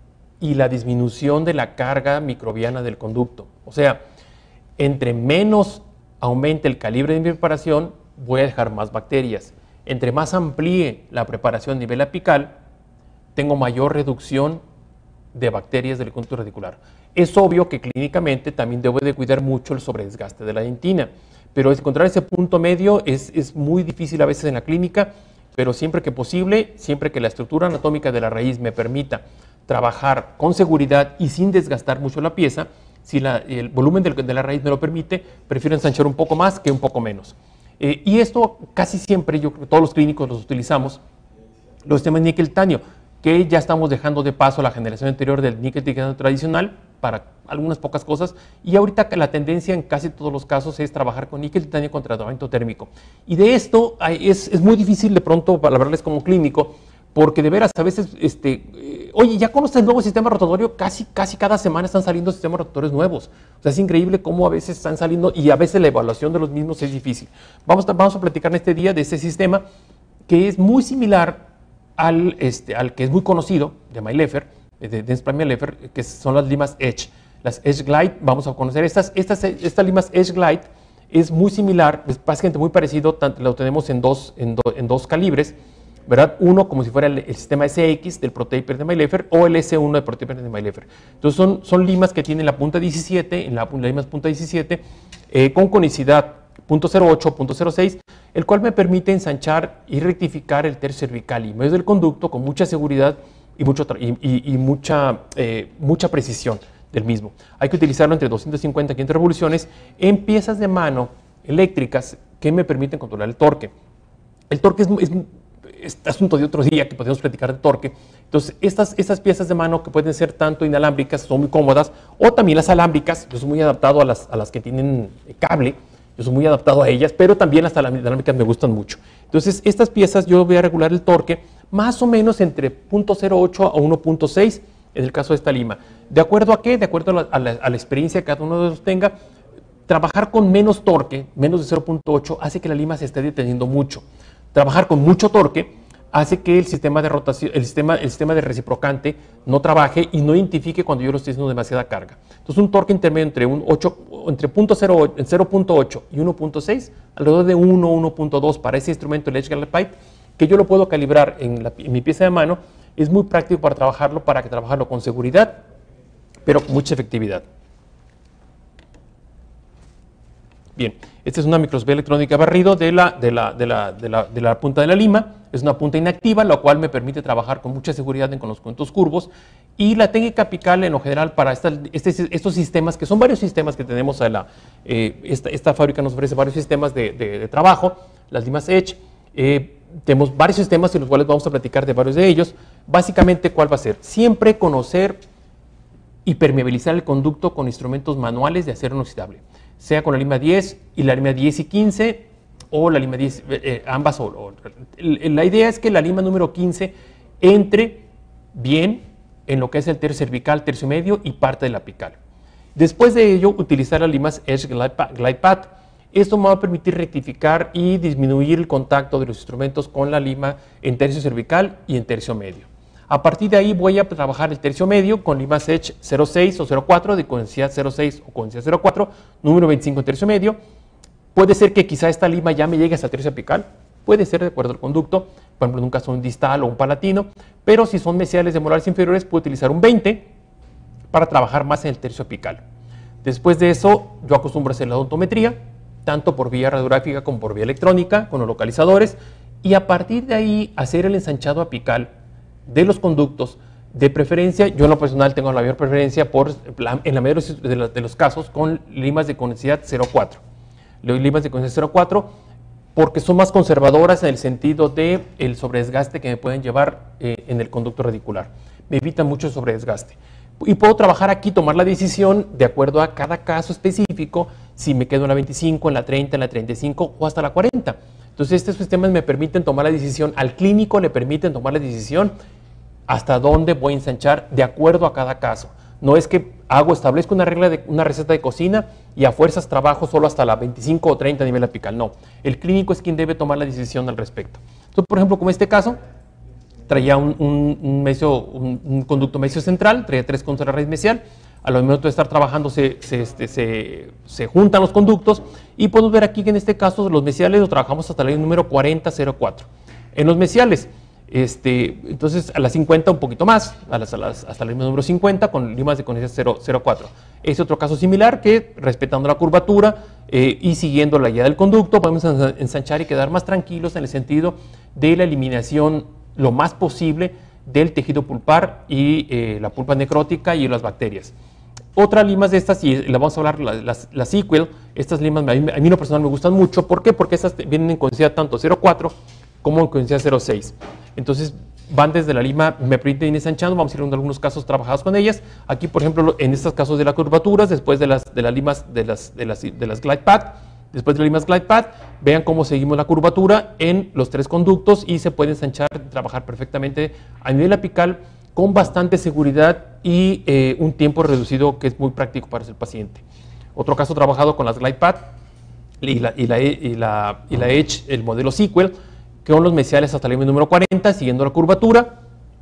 y la disminución de la carga microbiana del conducto. O sea, entre menos aumente el calibre de mi preparación, voy a dejar más bacterias. Entre más amplíe la preparación a nivel apical, tengo mayor reducción de bacterias del conducto radicular. Es obvio que clínicamente también debo de cuidar mucho el sobredesgaste de la dentina, pero encontrar ese punto medio es, es muy difícil a veces en la clínica, pero siempre que posible, siempre que la estructura anatómica de la raíz me permita trabajar con seguridad y sin desgastar mucho la pieza, si la, el volumen de, de la raíz me lo permite, prefiero ensanchar un poco más que un poco menos. Eh, y esto casi siempre, yo creo que todos los clínicos los utilizamos, los sistemas níquel-titanio, que ya estamos dejando de paso la generación anterior del níquel-titanio tradicional para algunas pocas cosas, y ahorita la tendencia en casi todos los casos es trabajar con níquel-titanio con tratamiento térmico. Y de esto es, es muy difícil de pronto hablarles como clínico, porque de veras a veces, este, eh, oye, ya conoces el nuevo sistema rotatorio, casi, casi cada semana están saliendo sistemas rotatorios nuevos. O sea, es increíble cómo a veces están saliendo y a veces la evaluación de los mismos es difícil. Vamos a, vamos a platicar en este día de este sistema que es muy similar al, este, al que es muy conocido de Maillefer, de Dentsply Maillefer, que son las limas Edge. Las Edge Glide, vamos a conocer estas, estas, estas limas Edge Glide, es muy similar, es básicamente muy parecido, tanto, lo tenemos en dos, en, do, en dos calibres, ¿verdad? Uno como si fuera el, el sistema S X del ProTaper de Maillefer o el S uno del ProTaper de Maillefer. Entonces son, son limas que tienen la punta diecisiete, en la, la limas punta diecisiete, eh, con conicidad punto cero ocho, punto cero seis, el cual me permite ensanchar y rectificar el tercio cervical y medio del conducto con mucha seguridad y, mucho y, y, y mucha, eh, mucha precisión del mismo. Hay que utilizarlo entre doscientas cincuenta y quinientas revoluciones en piezas de mano eléctricas que me permiten controlar el torque. El torque es, es este asunto de otro día que podemos platicar de torque. Entonces, estas, estas piezas de mano que pueden ser tanto inalámbricas, son muy cómodas, o también las alámbricas. Yo soy muy adaptado a las, a las que tienen cable, yo soy muy adaptado a ellas, pero también las inalámbricas me gustan mucho. Entonces, estas piezas yo voy a regular el torque más o menos entre punto cero ocho a uno punto seis en el caso de esta lima. ¿De acuerdo a qué? De acuerdo a la, a la, a la experiencia que cada uno de ellos tenga. Trabajar con menos torque, menos de cero punto ocho, hace que la lima se esté deteniendo mucho. Trabajar con mucho torque hace que el sistema de rotación, el sistema, el sistema de reciprocante no trabaje y no identifique cuando yo lo estoy haciendo demasiada carga. Entonces, un torque intermedio entre un ocho, entre cero punto ocho y uno punto seis, alrededor de uno, uno punto dos para ese instrumento, el Edge Glide Pipe, que yo lo puedo calibrar en, la, en mi pieza de mano, es muy práctico para trabajarlo, para que trabajarlo con seguridad, pero con mucha efectividad. Bien, esta es una microscopía electrónica barrido de la, de, la, de, la, de, la, de la punta de la lima. Es una punta inactiva, lo cual me permite trabajar con mucha seguridad con los conductos curvos. Y la técnica apical, en lo general, para esta, este, estos sistemas, que son varios sistemas que tenemos, a la, eh, esta, esta fábrica nos ofrece varios sistemas de, de, de trabajo, las limas Edge. Eh, tenemos varios sistemas en los cuales vamos a platicar de varios de ellos. Básicamente, ¿cuál va a ser? Siempre conocer y permeabilizar el conducto con instrumentos manuales de acero inoxidable, sea con la lima diez y la lima diez y quince, o la lima diez, eh, ambas. O, o, la idea es que la lima número quince entre bien en lo que es el tercio cervical, tercio medio y parte del apical. Después de ello, utilizar las limas Edge Glide, Glide Path. Esto me va a permitir rectificar y disminuir el contacto de los instrumentos con la lima en tercio cervical y en tercio medio. A partir de ahí voy a trabajar el tercio medio con limas Edge cero seis o cero cuatro, de condensidad cero seis o condensidad cero cuatro, número veinticinco en tercio medio. Puede ser que quizá esta lima ya me llegue hasta el tercio apical, puede ser de acuerdo al conducto, por ejemplo en un caso un distal o un palatino, pero si son mesiales de molares inferiores puedo utilizar un veinte para trabajar más en el tercio apical. Después de eso yo acostumbro a hacer la odontometría, tanto por vía radiográfica como por vía electrónica, con los localizadores, y a partir de ahí hacer el ensanchado apical de los conductos. De preferencia, yo en lo personal tengo la mayor preferencia por, en la mayoría de los, de los casos con limas de condensidad cero cuatro. Limas de condensidad cero cuatro porque son más conservadoras en el sentido de el sobredesgaste que me pueden llevar eh, en el conducto radicular. Me evitan mucho sobredesgaste. Y puedo trabajar aquí, tomar la decisión de acuerdo a cada caso específico, si me quedo en la veinticinco, en la treinta, en la treinta y cinco o hasta la cuarenta. Entonces estos sistemas me permiten tomar la decisión, al clínico le permiten tomar la decisión hasta dónde voy a ensanchar de acuerdo a cada caso. No es que hago, establezco una regla de una receta de cocina y a fuerzas trabajo solo hasta la veinticinco o treinta a nivel apical. No, el clínico es quien debe tomar la decisión al respecto. Entonces, por ejemplo, como en este caso, traía un, un, un, mesio, un, un conducto mesio central, traía tres conductos de la raíz mesial. A lo momento de estar trabajando se, se, este, se, se juntan los conductos y podemos ver aquí que en este caso los mesiales los trabajamos hasta la línea número cuarenta cero cuatro. En los mesiales, este, entonces a las cincuenta un poquito más, a las, a las, hasta la línea número cincuenta con limas de conexión cero cuatro. Es otro caso similar que respetando la curvatura eh, y siguiendo la guía del conducto podemos ensanchar y quedar más tranquilos en el sentido de la eliminación lo más posible del tejido pulpar y eh, la pulpa necrótica y las bacterias. Otras limas de estas, y la vamos a hablar, las, las, las Sequel, estas limas a mí, a mí en lo personal me gustan mucho. ¿Por qué? Porque estas vienen en consistencia tanto cero cuatro como en consistencia cero seis. Entonces van desde la lima, me permiten ir ensanchando, vamos a ir viendo algunos casos trabajados con ellas. Aquí, por ejemplo, en estos casos de las curvaturas, después de las, de las limas, de las, de las, de las Glide Pad, después de las limas Glide Pad, vean cómo seguimos la curvatura en los tres conductos y se puede ensanchar, trabajar perfectamente a nivel apical con bastante seguridad y eh, un tiempo reducido que es muy práctico para el paciente. Otro caso trabajado con las Glide Pad y la, y la, y la, y la Edge, el modelo Sequel, que son los mesiales hasta la lima número cuarenta, siguiendo la curvatura.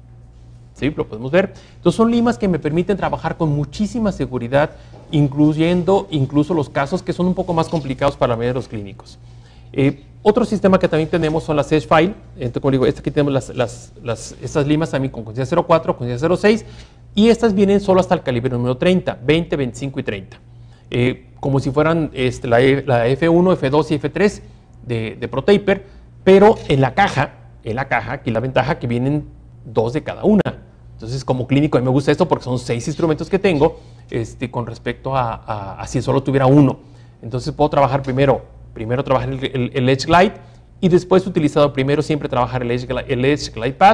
¿Sí? Lo podemos ver. Entonces son limas que me permiten trabajar con muchísima seguridad, incluyendo incluso los casos que son un poco más complicados para la mayoría de los clínicos. Eh, otro sistema que también tenemos son las Edge File. Entonces, como digo, este aquí tenemos las, las, las, estas limas también con consistencia cero cuatro, consistencia cero seis, y estas vienen solo hasta el calibre número treinta, veinte, veinticinco y treinta. Eh, como si fueran este, la, la F uno, F dos y F tres de, de ProTaper, pero en la caja, en la caja, aquí la ventaja que vienen dos de cada una. Entonces, como clínico, a mí me gusta esto porque son seis instrumentos que tengo este, con respecto a, a, a si solo tuviera uno. Entonces, puedo trabajar primero, primero trabajar el, el, el Edge Glide y después, utilizado primero, siempre trabajar el Edge, el Edge Glide Pad.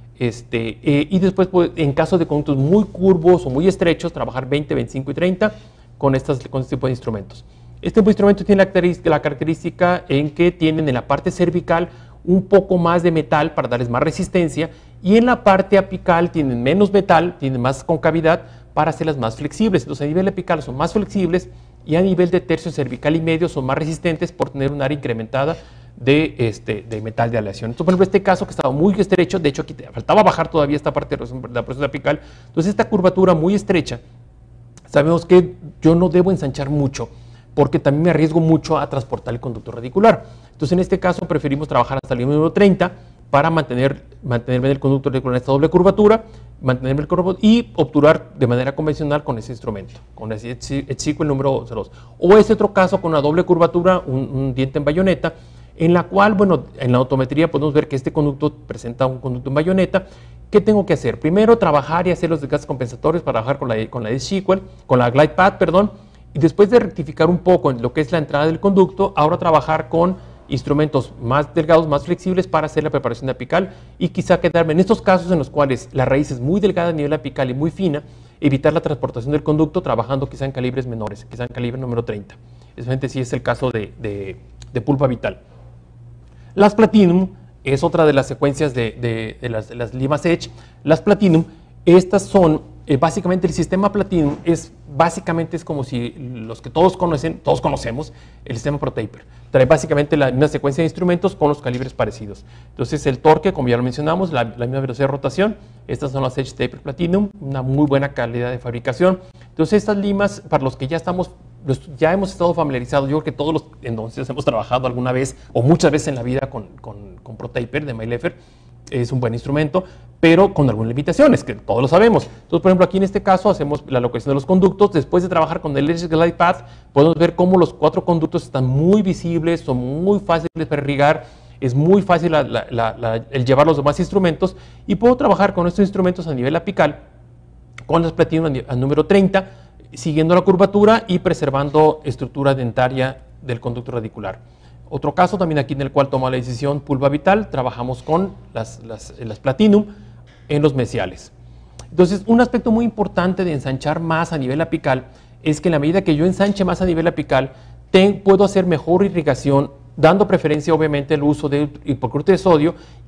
Este, eh, y después, pues, en caso de conductos muy curvos o muy estrechos, trabajar veinte, veinticinco y treinta con, estas, con este tipo de instrumentos. Este tipo de instrumento tiene la, la característica en que tienen en la parte cervical un poco más de metal para darles más resistencia y en la parte apical tienen menos metal, tienen más concavidad para hacerlas más flexibles. Entonces a nivel apical son más flexibles y a nivel de tercio cervical y medio son más resistentes por tener un área incrementada de, este, de metal de aleación. Entonces, por ejemplo, este caso que estaba muy estrecho, de hecho aquí te faltaba bajar todavía esta parte de la presión apical, entonces esta curvatura muy estrecha, sabemos que yo no debo ensanchar mucho porque también me arriesgo mucho a transportar el conducto radicular. Entonces, en este caso, preferimos trabajar hasta el número treinta para mantener, mantenerme en el conducto radicular en esta doble curvatura, mantenerme el curvo y obturar de manera convencional con ese instrumento, con ese Sequel número cero dos. O ese otro caso con una doble curvatura, un, un diente en bayoneta, en la cual, bueno, en la otometría podemos ver que este conducto presenta un conducto en bayoneta. ¿Qué tengo que hacer? Primero, trabajar y hacer los desgastes compensatorios para trabajar con la, con la Sequel, con la Glide Pad, perdón, y después de rectificar un poco en lo que es la entrada del conducto, ahora trabajar con instrumentos más delgados, más flexibles para hacer la preparación apical y quizá quedarme en estos casos en los cuales la raíz es muy delgada a nivel apical y muy fina, evitar la transportación del conducto trabajando quizá en calibres menores, quizá en calibre número treinta. Especialmente si es el caso de, de, de pulpa vital. Las Platinum es otra de las secuencias de, de, de, las, de las limas Edge. Las Platinum, estas son Eh, básicamente el sistema Platinum es básicamente es como si los que todos conocen, todos conocemos el sistema ProTaper. Trae básicamente la misma secuencia de instrumentos con los calibres parecidos. Entonces el torque, como ya lo mencionamos, la, la misma velocidad de rotación. Estas son las Edge Taper Platinum, una muy buena calidad de fabricación. Entonces estas limas, para los que ya estamos, los, ya hemos estado familiarizados, yo creo que todos los entonces hemos trabajado alguna vez o muchas veces en la vida con, con, con ProTaper de Maillefer. Es un buen instrumento, pero con algunas limitaciones, que todos lo sabemos. Entonces, por ejemplo, aquí en este caso hacemos la locación de los conductos. Después de trabajar con el Edge Glide Pad, podemos ver cómo los cuatro conductos están muy visibles, son muy fáciles para irrigar, es muy fácil la, la, la, la, el llevar los demás instrumentos y puedo trabajar con estos instrumentos a nivel apical, con las Platinum al número treinta, siguiendo la curvatura y preservando estructura dentaria del conducto radicular. Otro caso también aquí en el cual toma la decisión pulpa vital, trabajamos con las, las, las Platinum en los mesiales. Entonces, un aspecto muy importante de ensanchar más a nivel apical es que en la medida que yo ensanche más a nivel apical, ten, puedo hacer mejor irrigación, dando preferencia obviamente al uso de hipoclorito de sodio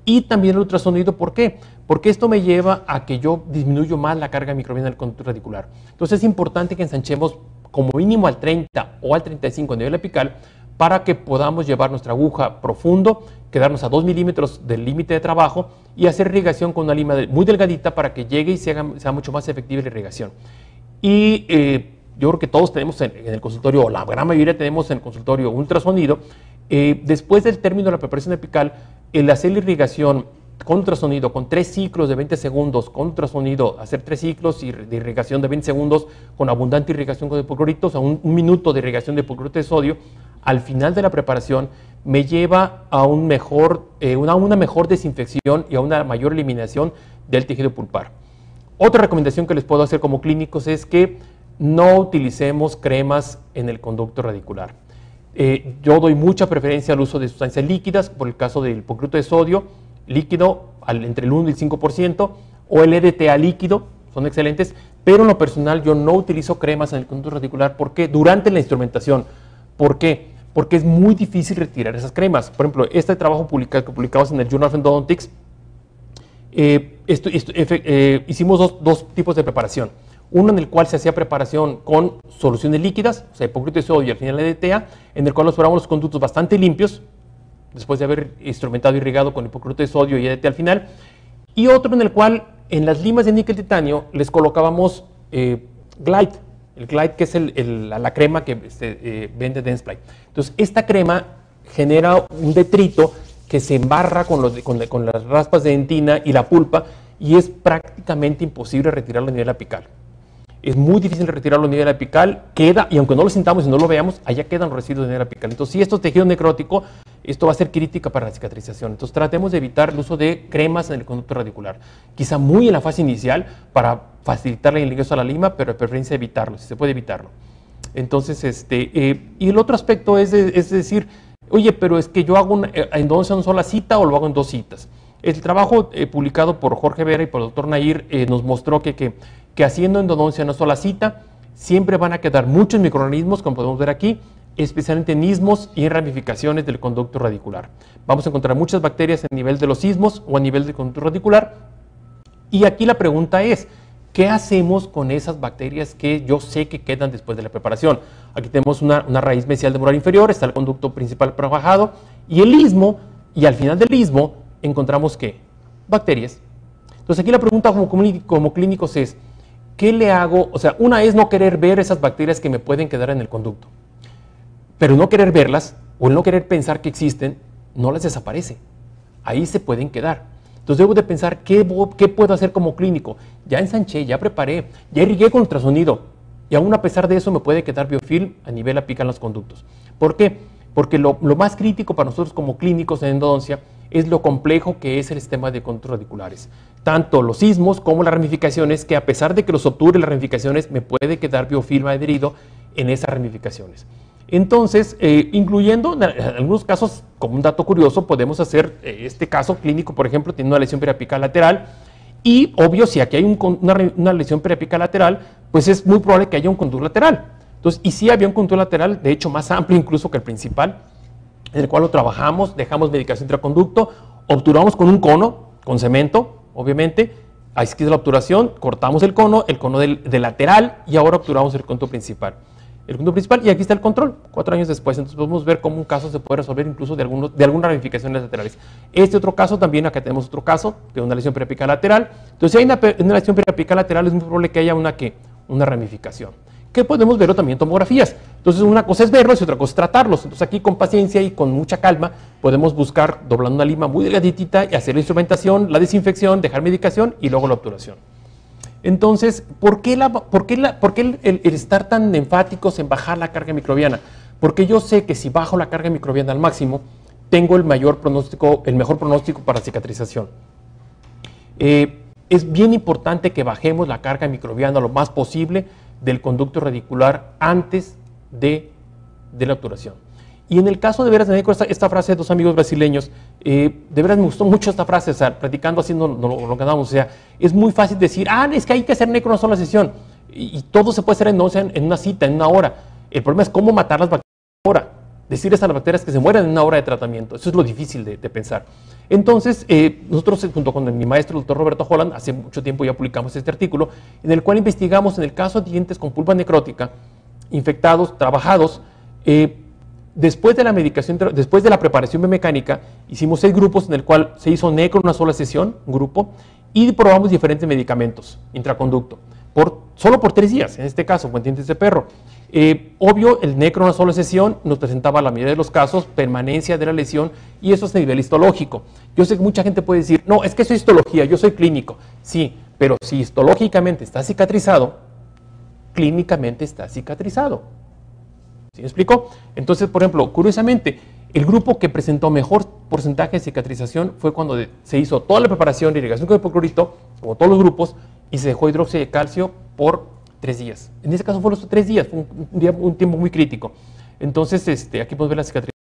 Y también el ultrasonido, ¿por qué? Porque esto me lleva a que yo disminuyo más la carga microbiana del conducto radicular. Entonces es importante que ensanchemos como mínimo al treinta o al treinta y cinco a nivel apical para que podamos llevar nuestra aguja profundo, quedarnos a dos milímetros del límite de trabajo y hacer irrigación con una lima muy delgadita para que llegue y se haga, sea mucho más efectiva la irrigación. Y eh, yo creo que todos tenemos en, en el consultorio, o la gran mayoría tenemos en el consultorio ultrasonido. Eh, después del término de la preparación apical, el hacer la irrigación con ultrasonido, con tres ciclos de veinte segundos, con ultrasonido, hacer tres ciclos de irrigación de veinte segundos con abundante irrigación con hipoclorito, o sea, un, un minuto de irrigación de hipoclorito de sodio, al final de la preparación me lleva a un mejor, eh, una, una mejor desinfección y a una mayor eliminación del tejido pulpar. Otra recomendación que les puedo hacer como clínicos es que no utilicemos cremas en el conducto radicular. Eh, yo doy mucha preferencia al uso de sustancias líquidas, por el caso del hipoclorito de sodio, líquido al, entre el uno y el cinco por ciento, o el E D T A líquido, son excelentes, pero en lo personal yo no utilizo cremas en el conducto radicular porque durante la instrumentación. ¿Por qué? Porque es muy difícil retirar esas cremas. Por ejemplo, este trabajo publicado, que publicamos en el Journal of Endodontics, eh, esto, esto, eh, hicimos dos, dos tipos de preparación. Uno en el cual se hacía preparación con soluciones líquidas, o sea, hipoclorito de sodio y al final E D T A, en el cual nos probamos los conductos bastante limpios, después de haber instrumentado y irrigado con hipoclorito de sodio y E D T A al final. Y otro en el cual en las limas de níquel titanio les colocábamos eh, Glide, el Glide que es el, el, la, la crema que se eh, vende Dentsply. Entonces, esta crema genera un detrito que se embarra con, los, con, con las raspas de dentina y la pulpa y es prácticamente imposible retirarlo a nivel apical. Es muy difícil retirarlo a nivel apical, queda, y aunque no lo sintamos y no lo veamos, allá quedan los residuos de nivel apical. Entonces, si esto es tejido necrótico, esto va a ser crítica para la cicatrización. Entonces, tratemos de evitar el uso de cremas en el conducto radicular. Quizá muy en la fase inicial para facilitar el ingreso a la lima, pero de preferencia evitarlo, si se puede evitarlo. Entonces, este, eh, y el otro aspecto es, de, es decir, oye, pero es que yo hago una, eh, endodoncia en una sola cita o lo hago en dos citas. El trabajo eh, publicado por Jorge Vera y por el doctor Nair eh, nos mostró que, que, que haciendo endodoncia en una sola cita siempre van a quedar muchos microorganismos, como podemos ver aquí, especialmente en ismos y en ramificaciones del conducto radicular. Vamos a encontrar muchas bacterias a nivel de los ismos o a nivel del conducto radicular. Y aquí la pregunta es, ¿qué hacemos con esas bacterias que yo sé que quedan después de la preparación? Aquí tenemos una, una raíz mesial de molar inferior, está el conducto principal trabajado y el istmo, y al final del istmo encontramos ¿qué? Bacterias. Entonces aquí la pregunta como, como clínicos es, ¿qué le hago? O sea, una es no querer ver esas bacterias que me pueden quedar en el conducto, pero no querer verlas o el no querer pensar que existen, no las desaparece. Ahí se pueden quedar. Entonces debo de pensar qué, qué puedo hacer como clínico. Ya ensanché, ya preparé, ya irrigué con ultrasonido y aún a pesar de eso me puede quedar biofilm a nivel apical en los conductos. ¿Por qué? Porque lo, lo más crítico para nosotros como clínicos en endodoncia es lo complejo que es el sistema de conductos radiculares. Tanto los ismos como las ramificaciones, que a pesar de que los obture las ramificaciones, me puede quedar biofilm adherido en esas ramificaciones. Entonces, eh, incluyendo en algunos casos, como un dato curioso, podemos hacer eh, este caso clínico, por ejemplo, tiene una lesión periapical lateral y, obvio, si aquí hay un, una, una lesión periapical lateral, pues es muy probable que haya un conducto lateral. Entonces, y sí había un conducto lateral, de hecho, más amplio incluso que el principal, en el cual lo trabajamos, dejamos medicación intraconducto, obturamos con un cono, con cemento, obviamente, ahí queda la obturación, cortamos el cono, el cono del, del lateral y ahora obturamos el conducto principal. El conducto principal y aquí está el control, cuatro años después. Entonces podemos ver cómo un caso se puede resolver incluso de, algunos, de algunas ramificaciones laterales. Este otro caso también, acá tenemos otro caso de una lesión periapical lateral. Entonces si hay una, una lesión periapical lateral es muy probable que haya una, ¿qué? Una ramificación. Que podemos verlo también en tomografías. Entonces una cosa es verlos y otra cosa es tratarlos. Entonces aquí con paciencia y con mucha calma podemos buscar doblando una lima muy delgadita y hacer la instrumentación, la desinfección, dejar medicación y luego la obturación. Entonces, ¿por qué, la, por qué, la, por qué el, el, el estar tan enfáticos en bajar la carga microbiana? Porque yo sé que si bajo la carga microbiana al máximo, tengo el mayor pronóstico, el mejor pronóstico para cicatrización. Eh, es bien importante que bajemos la carga microbiana lo más posible del conducto radicular antes de, de la obturación. Y en el caso de veras, me dedico esta, esta frase de dos amigos brasileños, eh, de veras me gustó mucho esta frase, o sea, platicando así no, no, lo ganamos, o sea, es muy fácil decir, ah, es que hay que hacer necro en una sola sesión, y, y todo se puede hacer en, en, en una cita, en una hora. El problema es cómo matar las bacterias en una hora, decirles a las bacterias que se mueran en una hora de tratamiento, eso es lo difícil de, de pensar. Entonces, eh, nosotros junto con mi maestro, el doctor Roberto Holland, hace mucho tiempo ya publicamos este artículo, en el cual investigamos en el caso de dientes con pulpa necrótica, infectados, trabajados, eh, después de la medicación, después de la preparación biomecánica, hicimos seis grupos en el cual se hizo necro en una sola sesión, un grupo, y probamos diferentes medicamentos intraconducto, por, solo por tres días, en este caso, con dientes de perro. Eh, obvio, el necro en una sola sesión nos presentaba la mayoría de los casos permanencia de la lesión y eso es a nivel histológico. Yo sé que mucha gente puede decir, no, es que eso es histología, yo soy clínico. Sí, pero si histológicamente está cicatrizado, clínicamente está cicatrizado. ¿Sí me explico? Entonces, por ejemplo, curiosamente, el grupo que presentó mejor porcentaje de cicatrización fue cuando de, se hizo toda la preparación de irrigación con hipoclorito, como todos los grupos, y se dejó hidróxido de calcio por tres días. En este caso fueron los tres días, fue un, un, día, un tiempo muy crítico. Entonces, este, aquí podemos ver la cicatrización.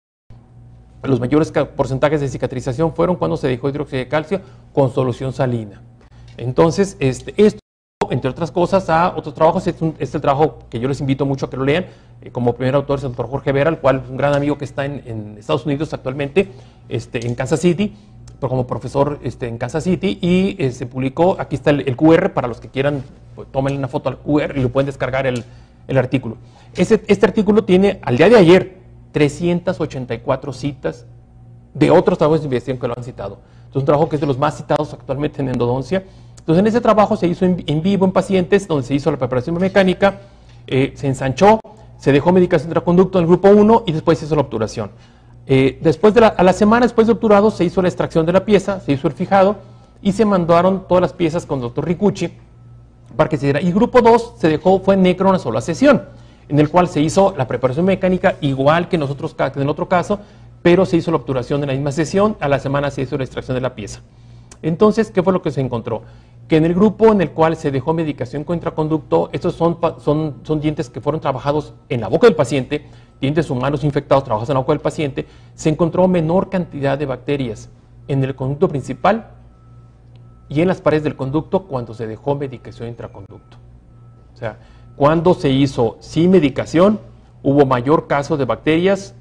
Los mayores porcentajes de cicatrización fueron cuando se dejó hidróxido de calcio con solución salina. Entonces, este, esto, entre otras cosas, a otros trabajos, es un, este trabajo que yo les invito mucho a que lo lean, eh, como primer autor es el doctor Jorge Vera, el cual es un gran amigo que está en, en Estados Unidos actualmente, este, en Kansas City, pero como profesor este, en Kansas City, y eh, se publicó, aquí está el, el cu erre, para los que quieran, pues, tomen una foto al cu erre y lo pueden descargar el, el artículo. Este, este artículo tiene, al día de ayer, trescientas ochenta y cuatro citas de otros trabajos de investigación que lo han citado. Es un trabajo que es de los más citados actualmente en endodoncia. Entonces, en ese trabajo se hizo en, en vivo en pacientes, donde se hizo la preparación biomecánica, eh, se ensanchó, se dejó medicación intraconducto en el grupo uno y después se hizo la obturación. Eh, después de la, a la semana después de obturado se hizo la extracción de la pieza, se hizo el fijado y se mandaron todas las piezas con el doctor Ricucci para que se diera. Y grupo dos se dejó, fue necro una sola sesión, en el cual se hizo la preparación mecánica igual que, nosotros, que en el otro caso, pero se hizo la obturación en la misma sesión, a la semana se hizo la extracción de la pieza. Entonces, ¿qué fue lo que se encontró? Que en el grupo en el cual se dejó medicación con intraconducto, estos son, son, son dientes que fueron trabajados en la boca del paciente, dientes humanos infectados trabajados en la boca del paciente, se encontró menor cantidad de bacterias en el conducto principal y en las paredes del conducto cuando se dejó medicación intraconducto. O sea, cuando se hizo sin medicación, hubo mayor caso de bacterias,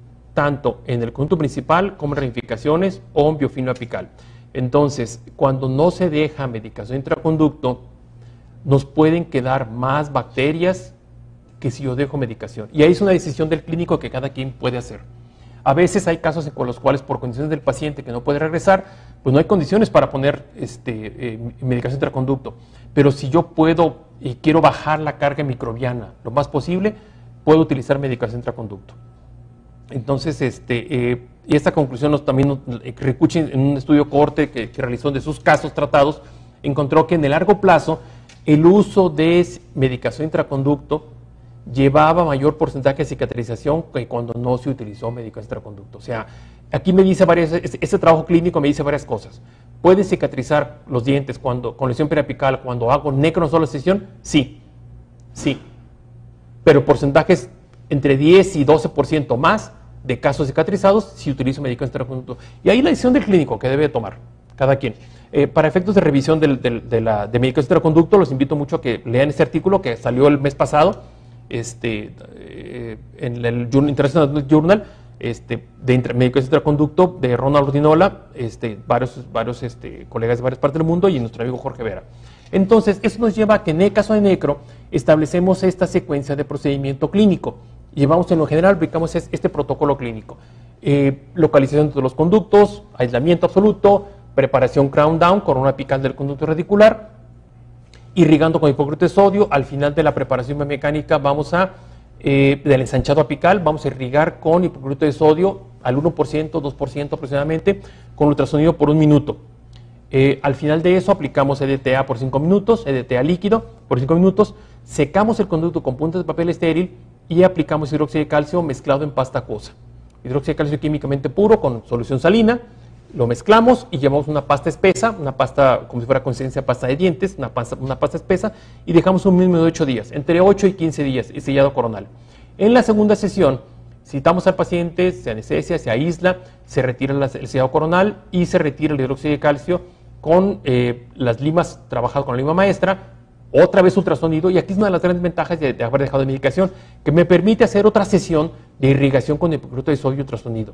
tanto en el conducto principal como en ramificaciones o en biofilm apical. Entonces, cuando no se deja medicación intraconducto, nos pueden quedar más bacterias que si yo dejo medicación. Y ahí es una decisión del clínico que cada quien puede hacer. A veces hay casos con los cuales, por condiciones del paciente que no puede regresar, pues no hay condiciones para poner este, eh, medicación intraconducto. Pero si yo puedo y quiero bajar la carga microbiana lo más posible, puedo utilizar medicación intraconducto. Entonces, este, eh, y esta conclusión nos, también nos, eh, Ricucci, en un estudio corte que, que realizó de sus casos tratados, encontró que en el largo plazo el uso de medicación intraconducto llevaba mayor porcentaje de cicatrización que cuando no se utilizó medicación intraconducto. O sea, aquí me dice varias, este, este trabajo clínico me dice varias cosas. ¿Puede cicatrizar los dientes cuando, con lesión periapical cuando hago necro en sola sesión? Sí, sí. Pero porcentajes entre diez y doce por ciento más de casos cicatrizados si utilizo medicación intraconducto. Y ahí la decisión del clínico que debe tomar cada quien. Eh, para efectos de revisión del, del, de, la, de medicación intraconducto, los invito mucho a que lean este artículo que salió el mes pasado este, eh, en el International Journal este, de medicación intraconducto de Ronald Ordinola, este, varios, varios este, colegas de varias partes del mundo y nuestro amigo Jorge Vera. Entonces, eso nos lleva a que en el caso de necro establecemos esta secuencia de procedimiento clínico. Llevamos en lo general, aplicamos este protocolo clínico. Eh, localización de los conductos, aislamiento absoluto, preparación crown down, corona apical del conducto radicular, irrigando con hipoclorito de sodio. Al final de la preparación biomecánica vamos a, eh, del ensanchado apical, vamos a irrigar con hipoclorito de sodio al uno por ciento, dos por ciento aproximadamente, con ultrasonido por un minuto. Eh, al final de eso aplicamos E D T A por cinco minutos, E D T A líquido por cinco minutos, secamos el conducto con puntas de papel estéril y aplicamos hidróxido de calcio mezclado en pasta acuosa. Hidróxido de calcio químicamente puro con solución salina, lo mezclamos y llevamos una pasta espesa, una pasta como si fuera consistencia de pasta de dientes, una pasta, una pasta espesa, y dejamos un mínimo de ocho días, entre ocho y quince días, y sellado coronal. En la segunda sesión, citamos al paciente, se anestesia, se aísla, se retira el sellado coronal y se retira el hidróxido de calcio con eh, las limas, trabajado con la lima maestra, otra vez ultrasonido, y aquí es una de las grandes ventajas de, de haber dejado de medicación, que me permite hacer otra sesión de irrigación con hipoclorito de sodio ultrasonido.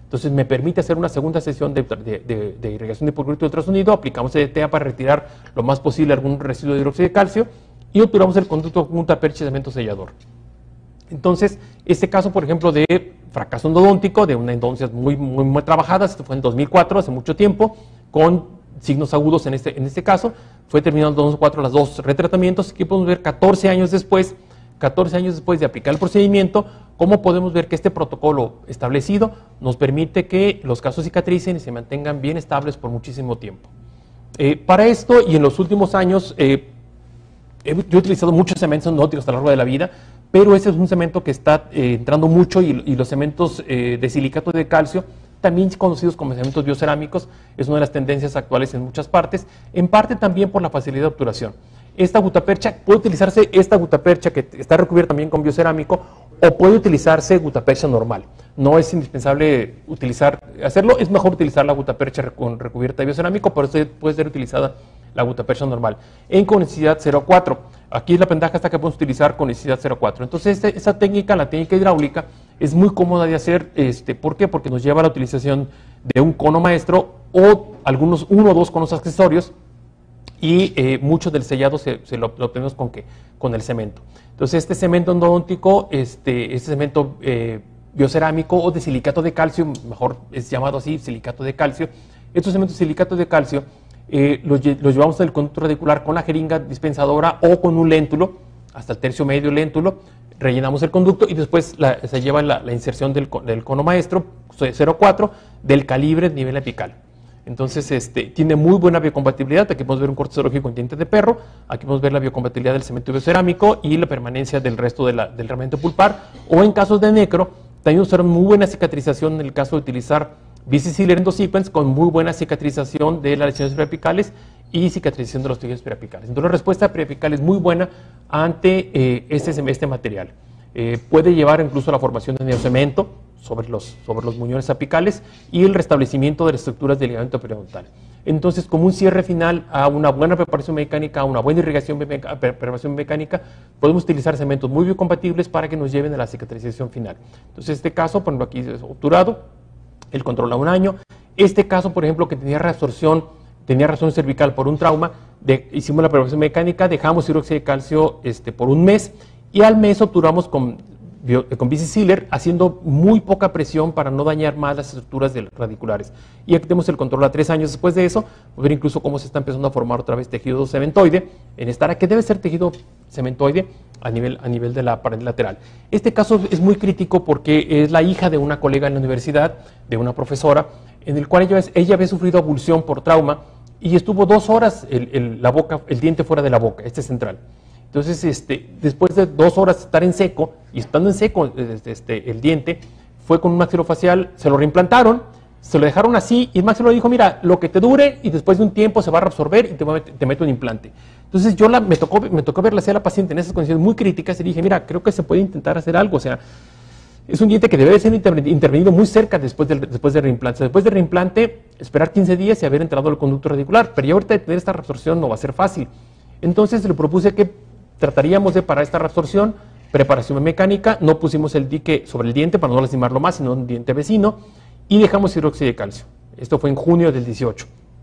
Entonces me permite hacer una segunda sesión de, de, de, de irrigación de hipoclorito de ultrasonido, aplicamos E D T A para retirar lo más posible algún residuo de hidróxido de calcio y obturamos el conducto gutapercha de cemento sellador. Entonces, este caso, por ejemplo, de fracaso endodóntico, de una endodoncia muy, muy, muy trabajada, esto fue en dos mil cuatro, hace mucho tiempo, con signos agudos en este, en este caso, fue terminado en dos mil cuatro las dos retratamientos, aquí podemos ver catorce años después, catorce años después de aplicar el procedimiento, cómo podemos ver que este protocolo establecido nos permite que los casos cicatricen y se mantengan bien estables por muchísimo tiempo. Eh, para esto, y en los últimos años, eh, he, yo he utilizado muchos cementos endodónticos a lo largo de la vida, pero ese es un cemento que está eh, entrando mucho y, y los cementos eh, de silicato de calcio, también conocidos como cementos biocerámicos, es una de las tendencias actuales en muchas partes, en parte también por la facilidad de obturación. Esta gutapercha, puede utilizarse esta gutapercha que está recubierta también con biocerámico o puede utilizarse gutapercha normal. No es indispensable utilizar, hacerlo, es mejor utilizar la gutapercha con recubierta de biocerámico, por eso puede ser utilizada la gutapercha normal en conicidad cero punto cuatro. Aquí la ventaja está que podemos utilizar conicidad cero punto cuatro. Entonces este, esa técnica, la técnica hidráulica, es muy cómoda de hacer. Este, ¿Por qué? Porque nos lleva a la utilización de un cono maestro o algunos uno o dos conos accesorios y eh, mucho del sellado se, se lo, lo obtenemos con, ¿qué? Con el cemento. Entonces este cemento endodóntico, este, este cemento eh, biocerámico o de silicato de calcio, mejor es llamado así, silicato de calcio, estos cementos de silicato de calcio eh, los, los llevamos del conducto radicular con la jeringa dispensadora o con un léntulo, hasta el tercio medio léntulo, rellenamos el conducto y después la, se lleva la, la inserción del, del cono maestro cero punto cuatro del calibre nivel apical. Entonces, este, tiene muy buena biocompatibilidad. Aquí podemos ver un corte serológico en diente de perro, aquí podemos ver la biocompatibilidad del cemento biocerámico y la permanencia del resto de la, del ramiento pulpar, o en casos de necro, también observamos muy buena cicatrización en el caso de utilizar biciciller endosequence con muy buena cicatrización de las lesiones periapicales y cicatrización de los tejidos periapicales. Entonces la respuesta periapical es muy buena ante eh, este, este material. Eh, puede llevar incluso a la formación de neocemento sobre los, sobre los muñones apicales y el restablecimiento de las estructuras del ligamento periodontal. Entonces, como un cierre final a una buena preparación mecánica, a una buena irrigación meca, preparación mecánica, podemos utilizar cementos muy biocompatibles para que nos lleven a la cicatrización final. Entonces, este caso, por ejemplo, aquí es obturado, el control a un año. Este caso, por ejemplo, que tenía reabsorción, tenía reabsorción cervical por un trauma, de, hicimos la preparación mecánica, dejamos hidróxido de calcio este, por un mes y al mes obturamos con, con biciciller haciendo muy poca presión para no dañar más las estructuras de radiculares. Y aquí tenemos el control a tres años después de eso, podemos ver incluso cómo se está empezando a formar otra vez tejido cementoide en esta área que debe ser tejido cementoide a nivel, a nivel de la pared lateral. Este caso es muy crítico porque es la hija de una colega en la universidad, de una profesora, en el cual ella, ella había sufrido abulsión por trauma y estuvo dos horas el, el, la boca, el diente fuera de la boca, este central. Entonces, este, después de dos horas de estar en seco, y estando en seco este, el diente, fue con un maxilofacial, se lo reimplantaron, se lo dejaron así, y el maxilo dijo, mira, lo que te dure, y después de un tiempo se va a reabsorber y te, te meto un implante. Entonces, yo la, me, tocó, me tocó verla hacia la paciente en esas condiciones muy críticas, y dije, mira, creo que se puede intentar hacer algo, o sea, es un diente que debe ser intervenido muy cerca después del, después del reimplante. Después del reimplante, esperar quince días y haber entrado al conducto radicular, pero ya ahorita de tener esta reabsorción no va a ser fácil. Entonces, le propuse que trataríamos de, para esta reabsorción, preparación mecánica, no pusimos el dique sobre el diente para no lastimarlo más, sino un diente vecino, y dejamos hidróxido de calcio. Esto fue en junio del dieciocho.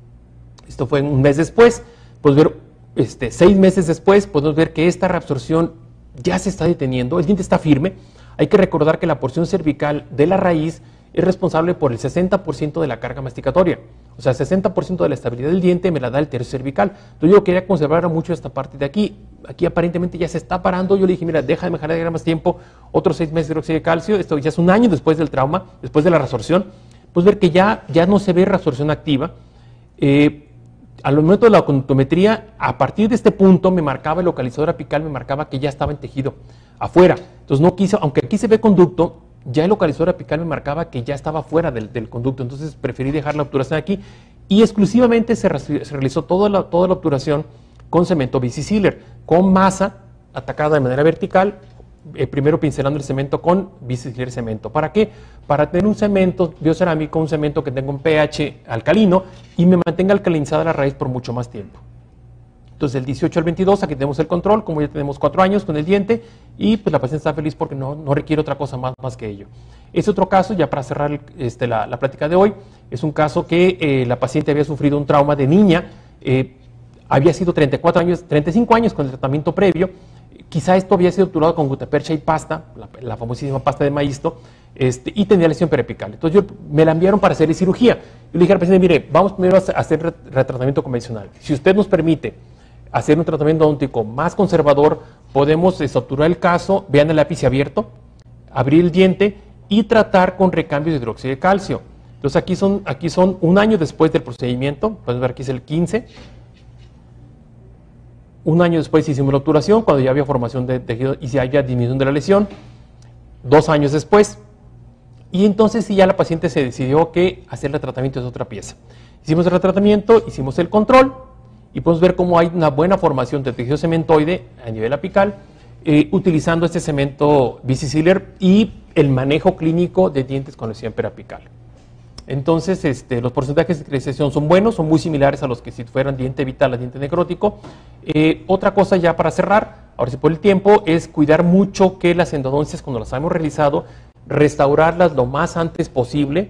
Esto fue un mes después, podemos ver, este, seis meses después, podemos ver que esta reabsorción ya se está deteniendo, el diente está firme. Hay que recordar que la porción cervical de la raíz es responsable por el sesenta por ciento de la carga masticatoria. O sea, el sesenta por ciento de la estabilidad del diente me la da el tercio cervical. Entonces yo quería conservar mucho esta parte de aquí. Aquí aparentemente ya se está parando. Yo le dije, mira, déjame dejar de dar más tiempo, otros seis meses de hidróxido de calcio. Esto ya es un año después del trauma, después de la reabsorción. Pues ver que ya, ya no se ve reabsorción activa. Eh, al momento de la conductometría, a partir de este punto me marcaba el localizador apical, me marcaba que ya estaba en tejido afuera. Entonces no quise, aunque aquí se ve conducto, ya el localizador apical me marcaba que ya estaba fuera del, del conducto, entonces preferí dejar la obturación aquí y exclusivamente se, se realizó toda la, toda la obturación con cemento biciciller, con masa atacada de manera vertical, eh, primero pincelando el cemento con biciciller cemento. ¿Para qué? Para tener un cemento biocerámico, un cemento que tenga un pH alcalino y me mantenga alcalinizada la raíz por mucho más tiempo. Entonces, del dieciocho al veintidós, aquí tenemos el control, como ya tenemos cuatro años con el diente, y pues la paciente está feliz porque no, no requiere otra cosa más, más que ello. Este otro caso, ya para cerrar este, la, la plática de hoy, es un caso que eh, la paciente había sufrido un trauma de niña, eh, había sido treinta y cuatro años, treinta y cinco años con el tratamiento previo, quizá esto había sido obturado con gutapercha y pasta, la, la famosísima pasta de maísto, este, y tenía lesión periapical. Entonces yo, me la enviaron para hacerle cirugía. Yo le dije al paciente, mire, vamos primero a hacer retratamiento convencional. Si usted nos permite hacer un tratamiento odóntico más conservador, podemos obturar el caso, vean el lápiz abierto, abrir el diente y tratar con recambio de hidróxido de calcio. Entonces aquí son, aquí son un año después del procedimiento, pueden ver aquí es el quince. Un año después hicimos la obturación, cuando ya había formación de tejido y ya había disminución de la lesión. Dos años después. Y entonces sí ya la paciente se decidió que hacerle tratamiento de otra pieza. Hicimos el retratamiento, hicimos el control y podemos ver cómo hay una buena formación de tejido cementoide a nivel apical eh, utilizando este cemento B C Sealer y el manejo clínico de dientes con lesión periapical. Entonces, este, los porcentajes de cicatrización son buenos, son muy similares a los que si fueran diente vital a diente necrótico. Eh, otra cosa ya para cerrar, ahora sí por el tiempo, es cuidar mucho que las endodoncias, cuando las hemos realizado, restaurarlas lo más antes posible,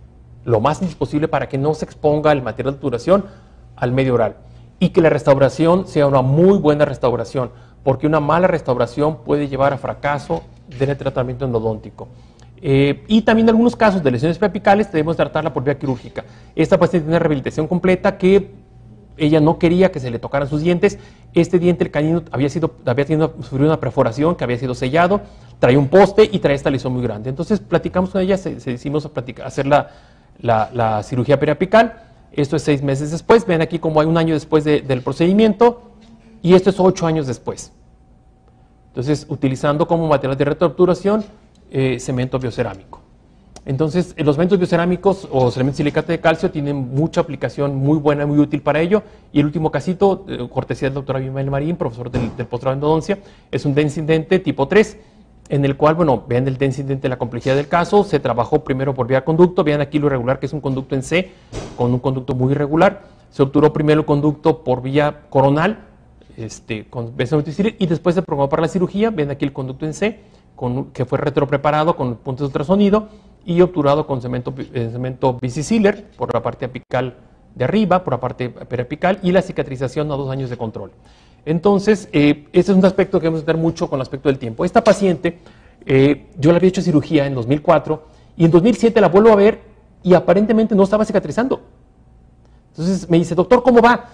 lo más antes posible para que no se exponga el material de obturación al medio oral. Y que la restauración sea una muy buena restauración, porque una mala restauración puede llevar a fracaso del tratamiento endodóntico. Eh, y también en algunos casos de lesiones periapicales debemos tratarla por vía quirúrgica. Esta paciente tiene una rehabilitación completa que ella no quería que se le tocaran sus dientes. Este diente, el canino, había, sido, había tenido, sufrido una perforación que había sido sellado, traía un poste y traía esta lesión muy grande. Entonces platicamos con ella, se, se decidimos a platicar, hacer la, la, la cirugía periapical. Esto es seis meses después. Ven aquí como hay un año después de, del procedimiento y esto es ocho años después. Entonces, utilizando como material de retroobturación Eh, cemento biocerámico. Entonces, eh, los cementos biocerámicos o cementos silicate de calcio tienen mucha aplicación muy buena, muy útil para ello. Y el último casito, eh, cortesía del doctor Abimael Marín, profesor del, del posgrado en endodoncia, es un densindente tipo tres, en el cual, bueno, vean el densindente, la complejidad del caso, se trabajó primero por vía conducto, vean aquí lo irregular que es un conducto en C, con un conducto muy irregular, se obturó primero el conducto por vía coronal, este, con besonoticil, y después se programó para la cirugía, vean aquí el conducto en C, Con, que fue retropreparado con puntos de ultrasonido y obturado con cemento, eh, cemento B C Sealer por la parte apical de arriba, por la parte periapical y la cicatrización a dos años de control. Entonces, eh, ese es un aspecto que debemos tener mucho con el aspecto del tiempo. Esta paciente, eh, yo le había hecho cirugía en dos mil cuatro y en dos mil siete la vuelvo a ver y aparentemente no estaba cicatrizando. Entonces me dice, doctor, ¿cómo va?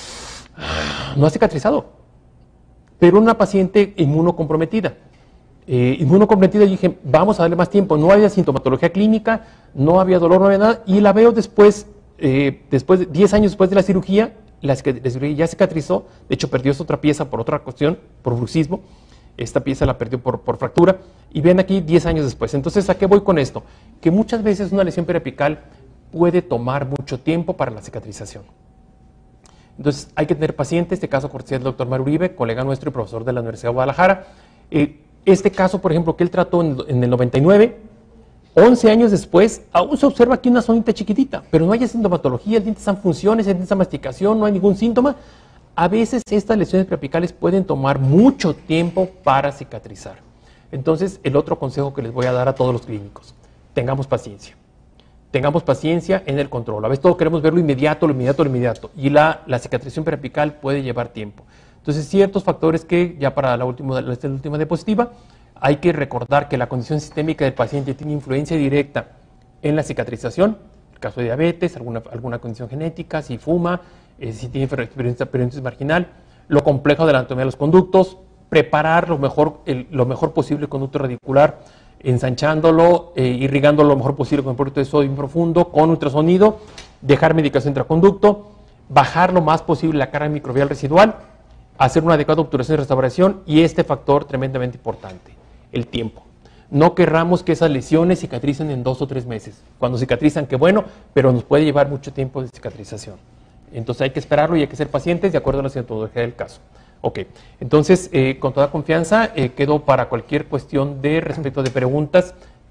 No ha cicatrizado, pero una paciente inmunocomprometida. Eh, inmunocomprometida, y dije, vamos a darle más tiempo. No había sintomatología clínica, no había dolor, no había nada, y la veo después, eh, después de diez años después de la cirugía, la, la cirugía ya cicatrizó, de hecho perdió esta otra pieza por otra cuestión, por bruxismo, esta pieza la perdió por, por fractura, y ven aquí diez años después. Entonces, ¿a qué voy con esto? Que muchas veces una lesión periapical puede tomar mucho tiempo para la cicatrización. Entonces, hay que tener paciente, este caso cortesía del doctor Mario Uribe, colega nuestro y profesor de la Universidad de Guadalajara. Eh, Este caso, por ejemplo, que él trató en, en el noventa y nueve, once años después, aún se observa aquí una zonita chiquitita, pero no hay sintomatología, el diente está en funciones, el diente está en masticación, no hay ningún síntoma. A veces estas lesiones periapicales pueden tomar mucho tiempo para cicatrizar. Entonces, el otro consejo que les voy a dar a todos los clínicos, tengamos paciencia. Tengamos paciencia en el control. A veces todos queremos ver lo inmediato, lo inmediato, lo inmediato, y la, la cicatrización periapical puede llevar tiempo. Entonces, ciertos factores que, ya para la última, la última diapositiva, hay que recordar que la condición sistémica del paciente tiene influencia directa en la cicatrización, el caso de diabetes, alguna, alguna condición genética, si fuma, eh, si tiene periodontitis marginal, lo complejo de la anatomía de los conductos, preparar lo mejor, el, lo mejor posible el conducto radicular, ensanchándolo, eh, irrigándolo lo mejor posible con un producto de sodio profundo, con ultrasonido, dejar medicación intraconducto, bajar lo más posible la carga microbial residual, hacer una adecuada obturación y restauración, y este factor tremendamente importante, el tiempo. No querramos que esas lesiones cicatricen en dos o tres meses. Cuando cicatrizan, qué bueno, pero nos puede llevar mucho tiempo de cicatrización. Entonces hay que esperarlo y hay que ser pacientes de acuerdo a la sintomatología del caso. Ok, entonces eh, con toda confianza eh, quedo para cualquier cuestión de respecto de preguntas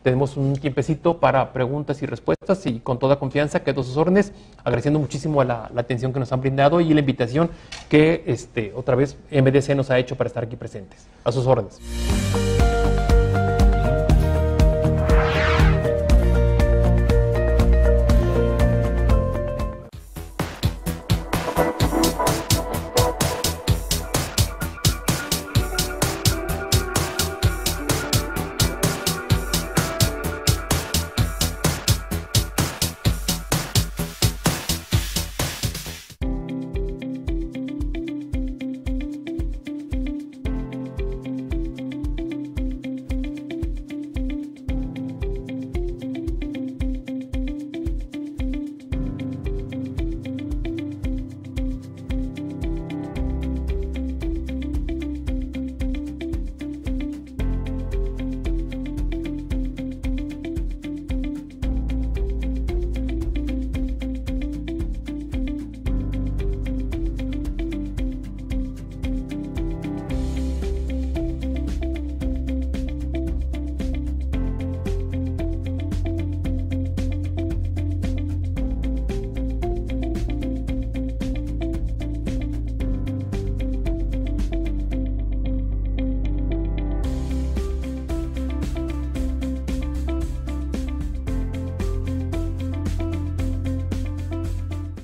tenemos un tiempecito para preguntas y respuestas y con toda confianza quedo a sus órdenes, agradeciendo muchísimo la, la atención que nos han brindado y la invitación que este, otra vez M D C nos ha hecho para estar aquí presentes. A sus órdenes.